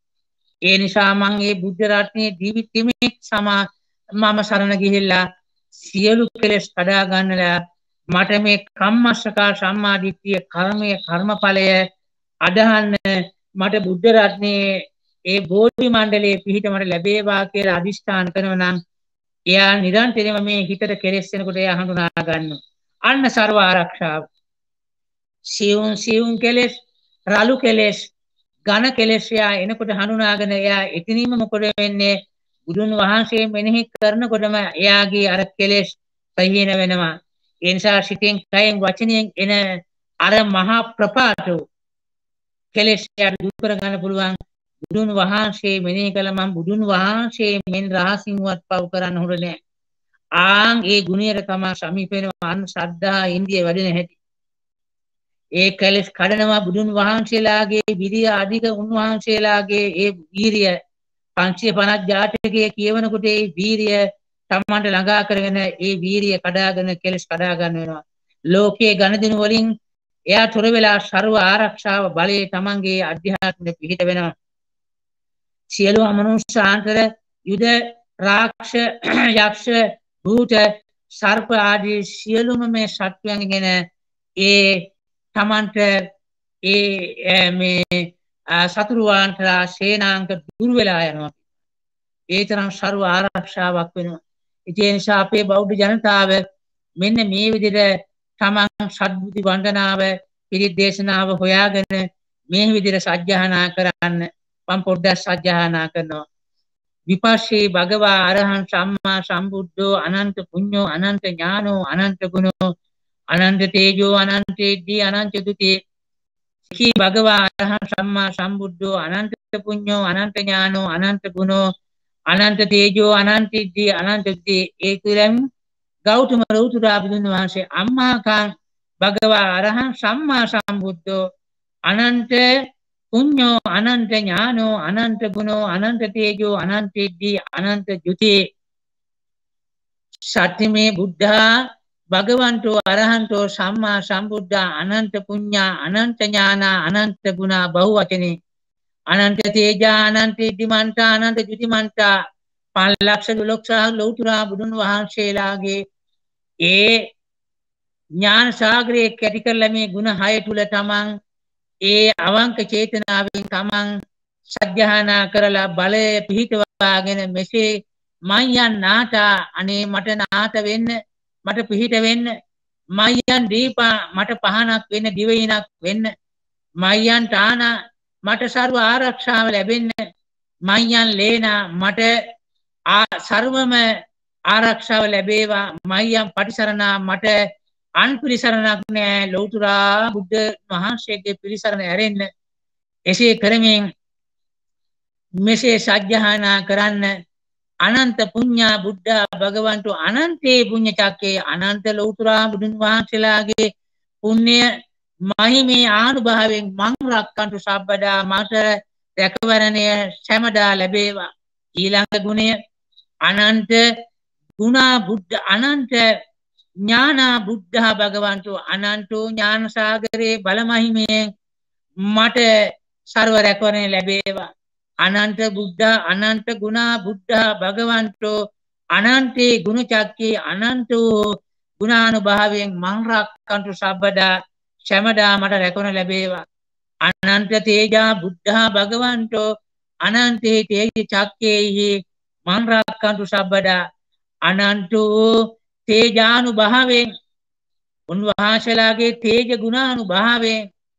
ඒ නිසා මම මේ බුද්ධ රත්නයේ ජීවිතෙමේ සමා මම සරණ ගිහිල්ලා සියලු කෙලෙස් කඩා ගන්නලා මට මේ කම්මස්සකා සම්මාදිට්ඨිය කර්මයේ කර්මඵලය අදහන්න මට බුද්ධ රත්නයේ ඒ බෝධි මණ්ඩලයේ පිහිට මට ලැබේවා කියලා අදිෂ්ඨාන කරනවා නම් එයා නිරන්තරයෙන්ම මේ හිතට කෙලෙස් වෙනකොට එයා හඳුනා ගන්නවා. අන්න ਸਰව ආරක්ෂාව. සියුම් සියුම් කෙලෙස්, රළු කෙලෙස්, ඝන කෙලෙස් එයා එනකොට හඳුනාගෙන එයා එතනින්ම මොකද වෙන්නේ? බුදුන් වහන්සේ මෙනෙහි කරනකොටම එයාගේ අර කෙලෙස් ප්‍රහීන වෙනවා. ඒ නිසා සිතෙන්, කයෙන්, වචනයෙන් එන අර මහා ප්‍රපාත කෙලෙස් යාට දුරු කර ගන්න පුළුවන්. බුදුන් වහන්සේ මෙනෙහි කළ මම බුදුන් වහන්සේ මෙන් රහසින්වත් පව කරන්න හොඳ නැහැ. ආන් ඒ ගුණයට තමයි සමීප වෙනවා. අන් ශ්‍රද්ධා ඉන්දිය වැඩෙන හැටි. ඒ කෙලෙස් කඩනවා බුදුන් වහන්සේලාගේ විරිය අධික උන්වහන්සේලාගේ ඒ වීරිය පන්සිය පනස් ජාතකයේ කියවනකොට ඒ වීරිය තමන්ට ළඟා කරගෙන ඒ වීරිය කඩාගෙන කෙලෙස් කඩා ගන්න වෙනවා. ලෝකයේ ගණදින වලින් එයා තොර වෙලා ਸਰව ආරක්ෂාව බලයේ තමන්ගේ අධ්‍යාත්මික පිහිට වෙනවා. සියලු අමනුෂ්‍යාන්තර යුද රාක්ෂ යක්ෂ භූත සර්ප ආදී සියලුම මේ සත්වයන්ගෙන ඒ තමන්ට ඒ මේ සතුරුවන්ටලා සේනාංක දුර වෙලා යනවා. ඒ තරම් ਸਰව ආරක්ෂාවක් වෙනවා. ඒ නිසා අපේ බෞද්ධ ජනතාව මෙන්න මේ විදිහට තමන් සත්බුද්ධි වන්දනාව පිරිත් දේශනාව හොයාගෙන මේ විදිහට සත්‍යහනා කරන්න මම පොඩ්ඩක් සත්‍යහනා කරනවා. විපස්සී භගවා අරහං සම්මා සම්බුද්ධෝ අනන්ත පුඤ්ඤෝ අනන්ත ඥානෝ අනන්ත ගුණෝ අනන්ත තේජෝ අනන්ත ඉද්ධි අනන්ත දුතේ කී භගවා අරහං සම්මා සම්බුද්ධෝ අනන්ත පුඤ්ඤෝ අනන්ත ඥානෝ අනන්ත ගුණෝ අනන්ත තේජෝ අනන්ත ඉද්ධි අනන්ත දුතේ ඒ තුරන් ගෞතම ලෞතර බුදුන් වහන්සේ අම්මාකං භගවා අරහං සම්මා සම්බුද්ධෝ අනන්ත පුඤ්ඤෝ අනන්ත ඥානෝ අනන්ත ගුණෝ අනන්ත තේජෝ අනන්ත ඉද්ධි අනන්ත දුතේ සත්‍යමේ බුද්ධා භගවන්තෝ අරහන්තෝ සම්මා සම්බුද්ධා අනන්ත පුඤ්ඤා අනන්ත ඥානා අනන්ත ගුණා බහුවචනේ අනන්ත තේජා අනන්ත ඉදිමන්තා අනන්ත ජුතිමන්තා පන්ලක්ෂ දුලක්ෂ ලෞතුරා බුදුන් වහන්සේලාගේ ඒ ඥාන සාගරයේ කැටි කරලා මේ ගුණ හය තුල තමන් ඒ අවංක චේතනාවෙන් තමන් සත්‍යහනා කරලා බලය පිහිටවාගෙන මෙසේ මයන් නාතා අනේ මට නාත වෙන්න මට පිහිට වෙන්න මයන් දීපා මට පහනක් වෙන්න දිවයිනක් වෙන්න මයන් තානා මට සර්ව ආරක්ෂාව ලැබෙන්න මයන් ලේනා මට සර්වම ආරක්ෂාව ලැබේවා මයන් පටිසරණා මට අන් පිළිසරණක් නෑ ලෞතුරා බුද්ධ වහන්සේගේ පිළිසරණ ඇරෙන්න එසේ කරමින් මෙසේ සත්‍යහනා කරන්න අනන්ත පුඤ්ඤා බුද්ධ භගවන්තු අනන්තේ පුඤ්ඤ චක්කේ අනන්ත ලෞතුරා බුදුන් වහන්සේලාගේ පුණ්‍ය මහිමේ ආනුභාවයෙන් මං රක්කන්තු සබ්බදා මට රැකවරණය සෑමදා ලැබේවා ඊළඟ ගුණය අනන්ත ගුණා බුද්ධ අනන්ත ඥානා බුද්ධ භගවන්තු අනන්තෝ ඥාන සාගරේ බලමහිමයෙන් මට සර්ව රැකවරණය ලැබේවා අනන්ත බුද්ධ අනන්ත ගුණා බුද්ධ භගවන්තෝ අනන්තේ ගුණ චක්කේ අනන්තෝ ගුණානුභාවයෙන් මං රක්කන්තු සබ්බදා සෑමදා මට රැකවරණය ලැබේවා අනන්ත තේජා බුද්ධ භගවන්තෝ අනන්තේ තේජ චක්කේහි මං රක්කන්තු සබ්බදා අනන්තෝ තේජානුභාවයෙන් උන්වහන්සේලාගේ තේජ ගුණානුභාවයෙන්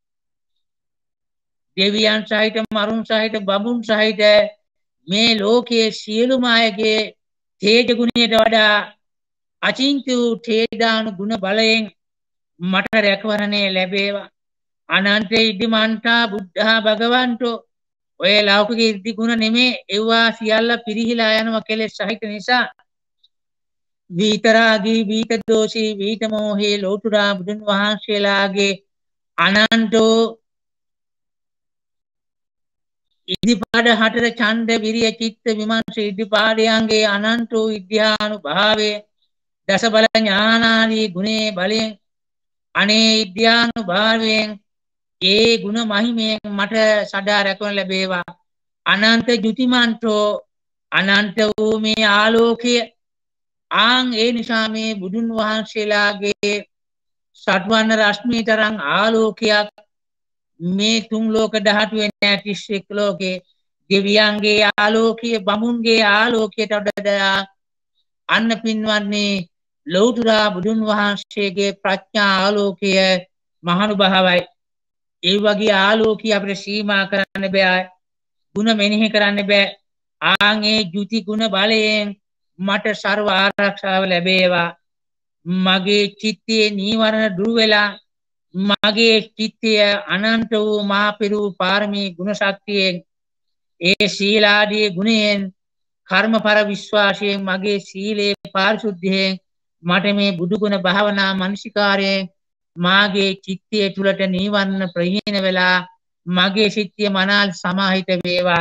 දෙවියන් සහිත මරුන් සහිත බඹුන් සහිත මේ ලෝකයේ සියලුම අයගේ තේජ ගුණයට වඩා අචින්ත්‍ය වූ තේජානු ගුණ බලයෙන් මට රැකවරණය ලැබේවා අනන්ත ඉදිමන්තා බුද්ධ භගවන්තෝ ඔය ලෞකික ඉර්ධි ගුණ නෙමේ ඒවා සියල්ල පිරිහිලා යනවා කෙලෙස් සහිත නිසා විතරාගී විත දෝෂී විත මොහේ ලෝතුරා බුදුන් වහන්සේලාගේ අනන්තෝ ඉදිපාද හතර ඡන්ද විරිය චිත්ත විමර්ශ ඉදිපාදයන්ගේ අනන්තෝ විද්‍යානුභාවය දස බල ඥානාදී ගුණේ බලයෙන් අනේ විද්‍යානුභාවයෙන් ඒ ගුණ මහිමයෙන් මට සදා රැකවන ලැබේවා අනන්ත ජුතිමන්තෝ අනන්ත වූ මේ ආලෝකය ආං ඒ නිසා මේ බුදුන් වහන්සේලාගේ සත්වන්න රශ්මිය තරම් ආලෝකයක් මේ තුන් ලෝක ධාතුවේ නැහැ තිස් එක් ලෝකේ දෙවියන්ගේ ආලෝකය බමුණගේ ආලෝකයට වඩා අන්න පින්වන්නේ ලෞතුරා බුදුන් වහන්සේගේ ප්‍රඥා ආලෝකය මහානුභාවයි ඒ වගේ ආලෝකය අපිට සීමා කරන්න බෑ ಗುಣ මෙනෙහි කරන්න බෑ ආන් ඒ ජුති ගුණ බලයෙන් මට සර්ව ආරක්ෂාව ලැබේවා මගේ චිත්තයේ නීවරණ දුර වෙලා මගේ චිත්තය අනන්ත වූ මහා පෙරු පාරමී ගුණ ශක්තියෙන් ඒ සීලාදී ගුණයෙන් කර්මඵල විශ්වාසයෙන් මගේ සීලේ පාරිශුද්ධියෙන් මට මේ බුදු ගුණ භාවනා මනසිකාරයෙන් මාගේ චිත්තය තුළට නීවරණ ප්‍රහීන වෙලා මගේ සිත්ය මනාල් සමාහිත වේවා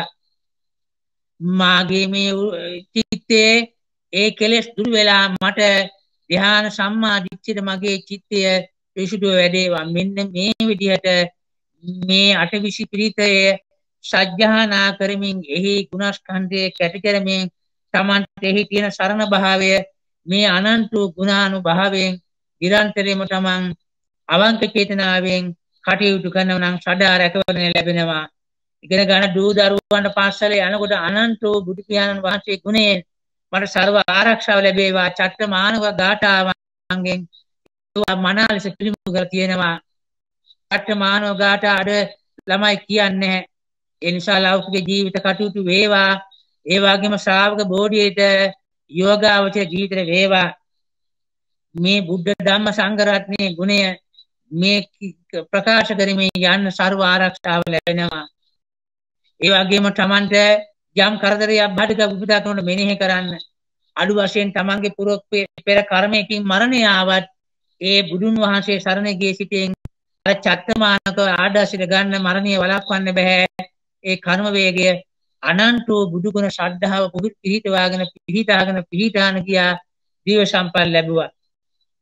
මාගේ මේ චිත්තේ ඒ කෙලෙස් දුර වෙලා මට ධ්‍යාන සම්මා දිට්ඨියට මගේ චිත්තය පිරිසුදු වැඩේවා මෙන්න මේ විදිහට මේ අටවිසි පිරිතේ සත්‍යහනා කරමින් එහි ගුණස්කන්ධයේ කැටි කරමින් තමන්ට එහි තියෙන සරණ භාවය මේ අනන්ත ගුණානුභාවයෙන් නිරන්තරයෙන්ම තමන් අවංක චේතනාවෙන් කටයුතු කරනවා නම් සදා රැකවරණය ලැබෙනවා ඉගෙන ගන්න දූ දරුවන්ට පාසලේ යනකොට අනන්ත බුදු පියාණන් වහන්සේ ගුණයෙන් මට සර්ව ආරක්ෂාව ලැබේවා චත්ත මානව ගාථාවන්ගෙන් මනාලෙස පිළිඹු කර තියෙනවා චත්ත මානව ගාථා අද ළමයි කියන්නේ ඒ නිසා ලෞකික ජීවිත කටයුතු වේවා ඒ වගේම ශ්‍රාවක බෝධියට යෝගාවචර ජීවිතේ වේවා මේ බුද්ධ ධම්ම සංඝ රත්නයේ ගුණය මේ ප්‍රකාශ කරමින් යන්න සර්ව ආරක්ෂාව ලැබෙනවා ඒ වගේම තමන්ට යම් කරදරයක් බඩක උපදා කරන මෙනෙහි කරන්න අඩු වශයෙන් තමන්ගේ පුරක් පෙර කර්මයකින් මරණය ආවත් ඒ බුදුන් වහන්සේ සරණ ගිය සිටින් අර චත්තමානක ආදර්ශයට ගන්න මරණය වළක්වන්න බෑ ඒ කර්ම වේගය අනන්ත බුදු ගුණ ශ්‍රද්ධාව පිහිටවාගෙන පිහිටාගෙන පිහිටාන කියා දීව සම්පන්න ලැබුවා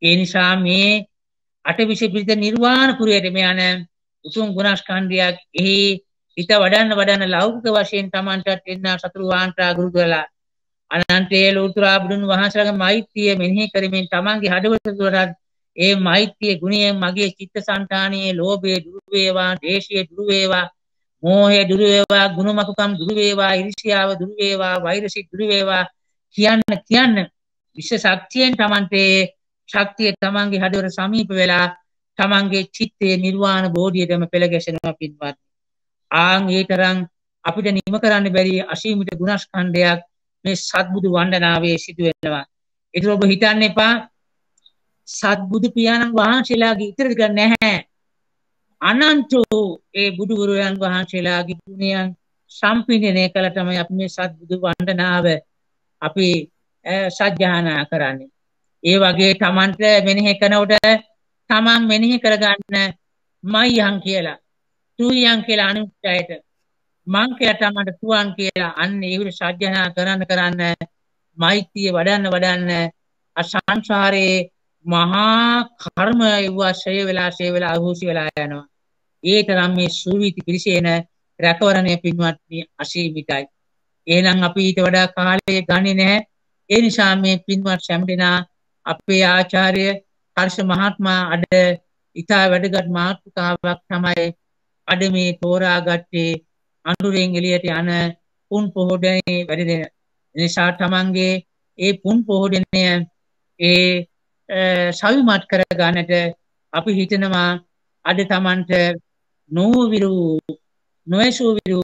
ඒ නිසා මේ අටවිශ පිරිත නිර්වාණ පුරයට මේ යන උතුම් ගුණස්කන්ධයක් එහි හිත වඩන්න වඩන්න ලෞකික වශයෙන් Tamanටත් එන්න සතුරු වාන්ත්‍රා ගුරු කරලා අනන්තයේ ලෝතර බුදුන් වහන්සේලාගේ මෛත්‍රිය මෙනෙහි කරමින් Tamanගේ හදවත තුළට ඒ මෛත්‍රිය ගුණයෙන් මගේ චිත්තසංතානයේ ලෝභය දුරු වේවා, ද්වේෂය දුරු වේවා, මෝහය දුරු වේවා, ගුණමකුකම් දුරු වේවා, ඊර්ෂ්‍යාව දුරු වේවා, වෛරසික දුරු වේවා කියන්න කියන්න විශේෂ ශක්තියෙන් Tamante ශක්තිය Tamanගේ හදවත සමීප වෙලා Tamanගේ චිත්තේ නිර්වාණ බෝධියටම පෙළ ගැසෙනවා පින්වත්. ආන් ඒ තරම් අපිට නිම කරන්න බැරි අසීමිත ගුණස්කන්ධයක් මේ සත්බුදු වන්දනාවේ සිදු වෙනවා. ඒක ඔබ හිතන්න එපා සත්බුදු පියාණන් වහන්සේලාගේ ඉතරද නැහැ. අනන්ත ඒ බුදු වරයන් වහන්සේලාගේ ගුණයන් සම්පින්දනය කළ තමයි අපි මේ සත්බුදු වන්දනාව අපි සජ්ජායනා කරන්නේ. ඒ වගේ Tamanට මෙනෙහි කරනකොට Taman මෙනෙහි කරගන්න මයං කියලා, තුයං කියලා අනුත්යට මං කියලා Tamanට තුවන් කියලා අන්න ඒ විදිහට සජ්ජායනා කරන්න කරන්න මෛත්‍රිය වඩන්න වඩන්න අසංසාරේ මහා කර්ම වාසය වෙලා ශේ වෙලා අහෝසි වෙලා යනවා. ඒ තරම් මේ සූවිති පිරිසේන රැකවරණය පින්වත්නි අසීමිතයි. එහෙනම් අපි ඊට වඩා කාලය ගන්නේ නැහැ. ඒ නිසා මේ පින්වත් සම්දෙනා අපේ ආචාර්ය හර්ෂ මහත්මයා අද ඉතා වැඩගත් මාතෘකාවක් තමයි අද මේ තෝරාගත්තේ අඳුරෙන් එළියට යන පුන් පොහොඩේ වැඩි දෙන නිසා තමන්ගේ ඒ පුන් පොහොඩේ ඒ සවිමත් කර ගන්නට අපි හිතනවා අද තමන්ට නොවිරු නොයසුවිරු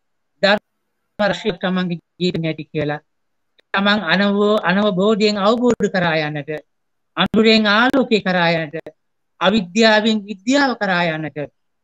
ධර්ම තමන්ගේ ජීවිතය ඇති කියලා තමන් අනව අනවබෝධයෙන් අවබෝධ කරා යන්නට අඳුරෙන් ආලෝකේ කරා යන්නට අවිද්‍යාවෙන් විද්‍යාව කරා යන්නට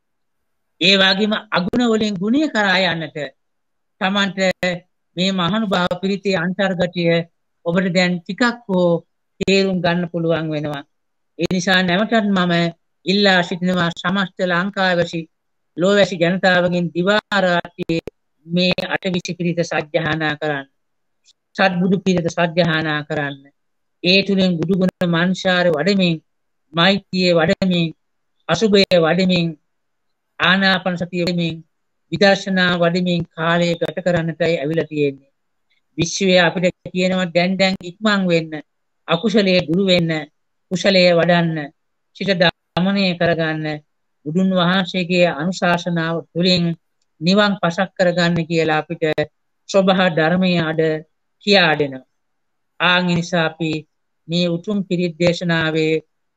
ඒ වගේම අගුණ වලින් ගුණය කරා යන්නට තමන්ට මේ මහානුභාව පිරිතේ අන්තර්ගතය ඔබට දැන් ටිකක් හෝ තේරුම් ගන්න පුළුවන් වෙනවා. ඒ නිසා නැවතත් මම ඉල්ලා සිටිනවා සමස්ත ලංකාවේසි ලෝවැසි ජනතාවගෙන් දිවා රාත්‍රියේ මේ අටවිසි පිරිත සජ්ජායනා කරන්න. සත්බුදු පිරිත සජ්ජායනා කරන්න. ඒ තුලින් බුදු ගුණ මාංශාර වඩමින්, මෛත්‍රිය වඩමින්, අසුභය වඩමින්, ආනාපාන සතිය වඩමින්, විදර්ශනා වඩමින් කාලය ගත කරන්නටයි අවිලා තියෙන්නේ. විශ්වය අපිට කියනවා දැන් දැන් ඉක්මන් වෙන්න, අකුසලයේ දුරු වෙන්න, කුසලයේ වඩන්න, සිත දමනය කරගන්න, බුදුන් වහන්සේගේ අනුශාසනාව තුළින් නිවන් පසක් කරගන්න කියලා අපිට සබහා ධර්මයේ අද කියා දෙනවා. ආන් නිසා අපි මේ උතුම් පිරිත් දේශනාවේ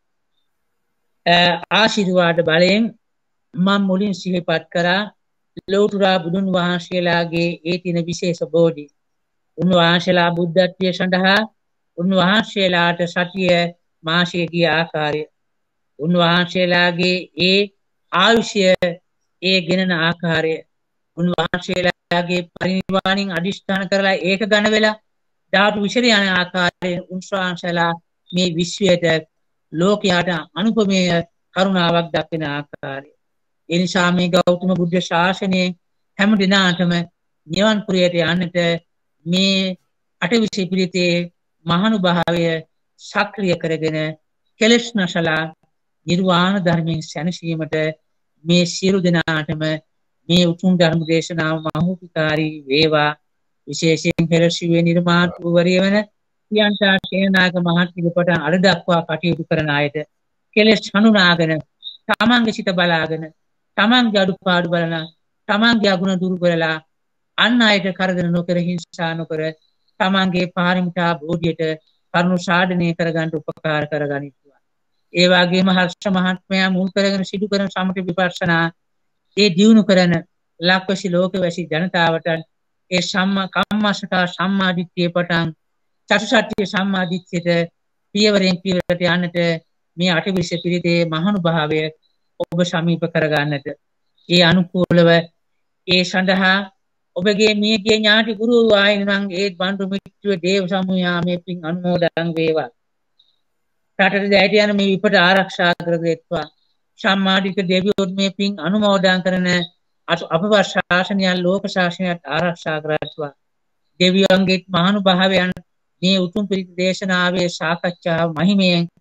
ආශිර්වාද බලයෙන් මම මුලින් සිහිපත් කරා ලෝතුරා බුදුන් වහන්සේලාගේ ඒ තින විශේෂ බෝධි. උන්වහන්සේලා බුද්ධත්වයේ සඳහා උන්වහන්සේලාට සතිය මාසික ගිය ආකාරය, උන්වහන්සේලාගේ ඒ ආයුෂය ඒ ගෙනන ආකාරය, උන්වහන්සේලාගේ පරිනිර්වාණයෙන් අදිෂ්ඨාන කරලා ඒක ගන්න වෙලා ධාතු විශේෂ යන ආකාරයෙන් උන්වහන්සේලා මේ විශ්වයට ලෝකයට අනුපමේය කරුණාවක් දක්වන ආකාරය. ඒ නිසා මේ ගෞතම බුද්ධ ශාසනයේ හැම දිනාටම නිවන් පුරයට යන්නට මේ අටවිසි පිරිතේ මහානුභාවය සක්‍රිය කරගෙන කෙලෙස් නැසලා නිර්වාණ ධර්මයෙන් සැනසීමට මේ සියලු දෙනාටම මේ උතුම් ධර්ම දේශනාව මහෝපකාරී වේවා. විශේෂයෙන් පෙරසිවේ නිර්මාතෘවරිය වන පියන්තා සේනාක මහත්මියට අර දක්වා කටයුතු කරන අයට කෙලෙස් හඳුනාගෙන තමන්ගේ සිත බලාගෙන තමන්ගේ අඩුපාඩු බලන තමන්ගේ අගුණ දුරු කරලා අන් අයට කරදර නොකර හිංසා නොකර තමන්ගේ පාරමිතා බෝධියට කරුණු සාධනය කරගන්න උපකාර කරගනිත්වා. ඒ වගේම හර්ෂ මහත්මයා මුල් කරගෙන සිදු කරන සමථ විපස්සනා ඒ දියුණු කරන ලක්වැසි ලෝකවැසි ජනතාවට ඒ සම්මා කම්මසකා සම්මාදිට්ඨිය පටන් චතුසත්‍ය සම්මාදිට්ඨියට පියවරෙන් පියවරට යන්නට මේ අටවිසි පිරිතේ මහානුභාවය ඔබ සමීප කරගන්නට ඒ අනුකූලව ඒ සඳහා ඔබගේ මියගේ ඥාති ගුරු ආයනන් ඒ බඳු මිත්‍ර දේව සමූහයා මේ පින් අනුමෝදන් වේවා. රටට දැහැටි යන මේ විපත ආරක්ෂා කර දෙත්වා. සම්මාදික දෙවියොත් මේ පින් අනුමෝදන් කරන අපව ශාසනය ලෝක ශාසනයත් ආරක්ෂා කරත්වා. දෙවියන්ගේ මහානුභාවයන් මේ උතුම් පිරිත් දේශනාවේ සාකච්ඡාව මහිමයෙන්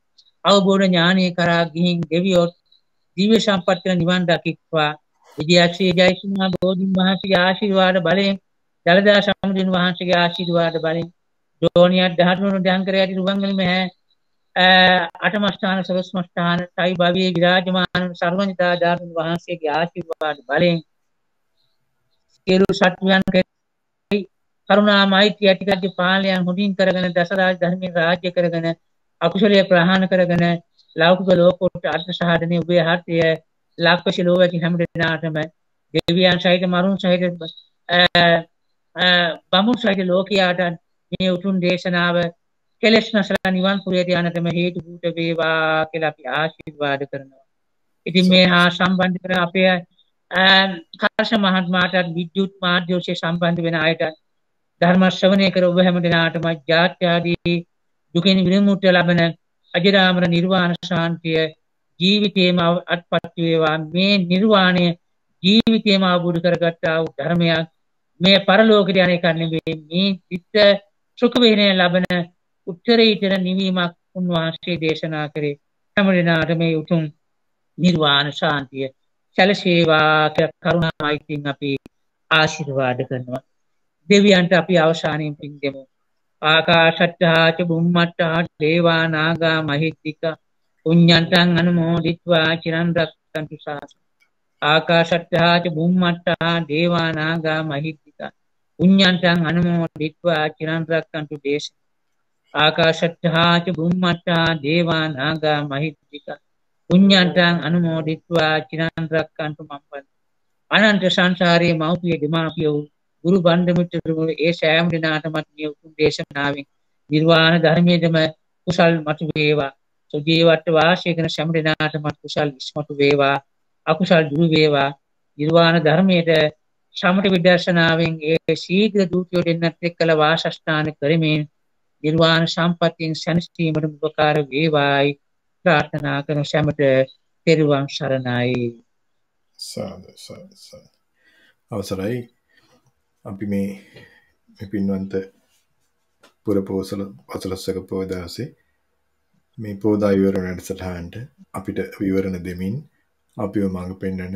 අවබෝධ ඥානය කරා ගිහින් දෙවියෝ දිව්‍ය සම්පත් නිවන් දකිත්වා විද්‍යාශ්‍රී ජයසිංහ බෝධින් වහන්සේගේ ආශිර්වාද බලයෙන් දලදා සමුදින වහන්සේගේ ආශිර්වාද බලයෙන් දෝනියක් දහතුන දහංකර යටි රුවන්වැලි මහ අටමස්ථාන සවස්මස්ථාන සයි භවයේ විරාජමාන සර්වඥතා ධාතුන් වහන්සේගේ ආශිර්වාද බලයෙන් සියලු සත්වයන් කරුණා මෛත්‍රිය ඇතිකරගේ පාලයන් හොඳින් කරගෙන දසරාජ ධර්මයෙන් රාජ්‍ය කරගෙන අකුසලයේ ප්‍රහාණ කරගෙන ලෞකික ලෝකෝත්තර අර්ථ සාධනයේ උභය හර්ථය ලක්වශී ලෝකයේ හැම දෙනාටම දෙවියන් සහිත මරුන් සහිත බමුණු සහිත ලෝකයාට මේ උතුම් දේශනාව කෙලෙස් නැසලා නිවන් පුරයට යන්නටම හේතු භූත වේවා කියලා අපි ආශිර්වාද කරනවා. ඉතින් මේ හා සම්බන්ධ කර අපේ කාර්ෂ මහත්මයාට විද්‍යුත් මාධ්‍ය ඔස්සේ සම්බන්ධ වෙන අයට ධර්ම ශ්‍රවණය කර ඔබ හැම දිනාටම ජාත්‍ය ආදී දුකින් විමුක්තිය ලබන අජරාමර නිර්වාණ ශාන්තිය ජීවිතේම අත්පත් වේවා. මේ නිර්වාණය ජීවිතේම අවබෝධ කරගත්තා වූ ධර්මයක් මේ පරලෝකයට යන එක නෙවෙයි මේ චිත්ත සුඛ විහරණය ලබන උත්තරීතර නිවීමක් උන්වහන්සේ දේශනා කරේ. හැම දිනාටම මේ උතුම් නිර්වාණ ශාන්තිය සැලසේවා කියලා කරුණාමයිතින් අපි ආශිර්වාද කරනවා. දෙවියන්ට අපි අවසානයෙන් පින් දෙමු. ආකාශට්ටා ච බුම්මට්ටා දේවා නාග මහිත්‍තික පුඤ්ඤන්තං අනුමෝදිත්වා චිරන් රක්ඛන්තු ශාසනං. ආකාශට්ටා ච බුම්මට්ටා දේවා නාග මහිත්‍තික පුඤ්ඤන්තං අනුමෝදිත්වා චිරන් රක්ඛන්තු දේශනං. ආකාශට්ටා ච බුම්මට්ටා දේවා නාග මහිත්‍තික පුඤ්ඤන්තං අනුමෝදිත්වා චිරන් රක්ඛන්තු මම් පන්ති. අනන්ත සංසාරයේ මෞපිය දෙමාපියෝ ගුරු බණ්ඩ මිත්‍රතුමෝ ඒ සෑම දිනාටමත් මේ උතුම් දේශනාවෙන් නිර්වාණ ධර්මයේදම කුසල් මතු වේවා. සුජීවත්ව වාසය කරන සෑම දිනාටමත් කුසල් ඉස්මතු වේවා. අකුසල් දුරු වේවා. නිර්වාණ ධර්මයේ සමත විදර්ශනාවෙන් ඒ ශීඝ්‍ර දූතයෝ දෙන්නත් එක්කලා වාසස්ථාන කරමින් නිර්වාණ සම්පත්තියෙන් සැනසීමට උපකාර වේවායි ප්‍රාර්ථනා කරන සෑමට පෙරවන් සරණයි. සාදු සාදු සාදු. අවසරයි අපි මේ මේ පින්වන්ත පුරපෝසල පසළොස්වක පොහොය දවසේ මේ පොදා විවරණ වැඩසටහනට අපිට විවරණ දෙමින් අපිව මඟ පෙන්වන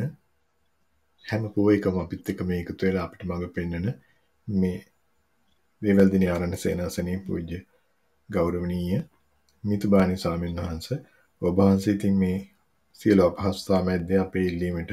හැම පොහොයකම අපිත් එක්ක මේ එකතු වෙලා අපිට මඟ පෙන්වන මේ වේවැල්දිනේ ආරණ්‍ය සේනාසනේ පූජ්‍ය ගෞරවනීය මිතුබානි ස්වාමීන් වහන්සේ ඔබ වහන්සේ ඉතින් මේ සියලු අපහසුතා මැද්දේ අපේ ඉල්ලීමට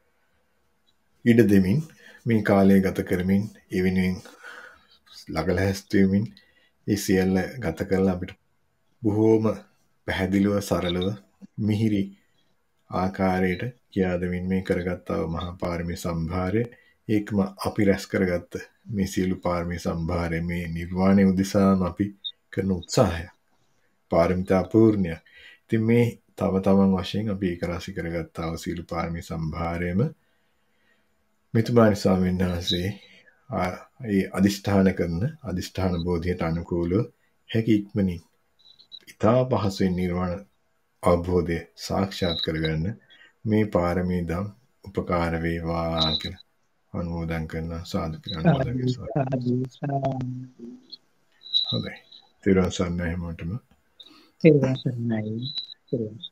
ඉඩ දෙමින් මේ කාලය ගත කරමින් ඒ වෙනුවෙන් ළඟලැස්තිවමින් ඒ සියල්ල ගත කරලා අපිට බොහෝම පැහැදිලිව සරලව මිහිරි ආකාරයට කියා දෙමින් මේ කරගත්තා වූ මහා පාරමී සම්භාරය ඒකම අපි රැස් කරගත්ත මේ සියලු පාරමී සම්භාරය මේ නිර්වාණය උදෙසාම අපි කරන උත්සාහය පාරමිතා පූර්ණයක්. ඉතින් මේ තම තමන් වශයෙන් අපි ඒක රාශි කරගත්තා වූ සියලු පාරමී සම්භාරයම මිතුමානි ස්වාමීන් වහන්සේ ඒ අදිෂ්ඨාන කරන අදිෂ්ඨාන බෝධියට අනුකූලව හැකි ඉක්මනින් ඉතා පහසුවෙන් නිර්වාණ අවබෝධය සාක්ෂාත් කරගන්න මේ පාරමී දම් උපකාර වේවා කියලා අනුමෝදන් කරන සාදු කියලා අනුමෝදන් කරනවා. හොඳයි. තිරුවන් සරණයි හැමෝටම. තිරුවන් සරණයි. තිරුවන්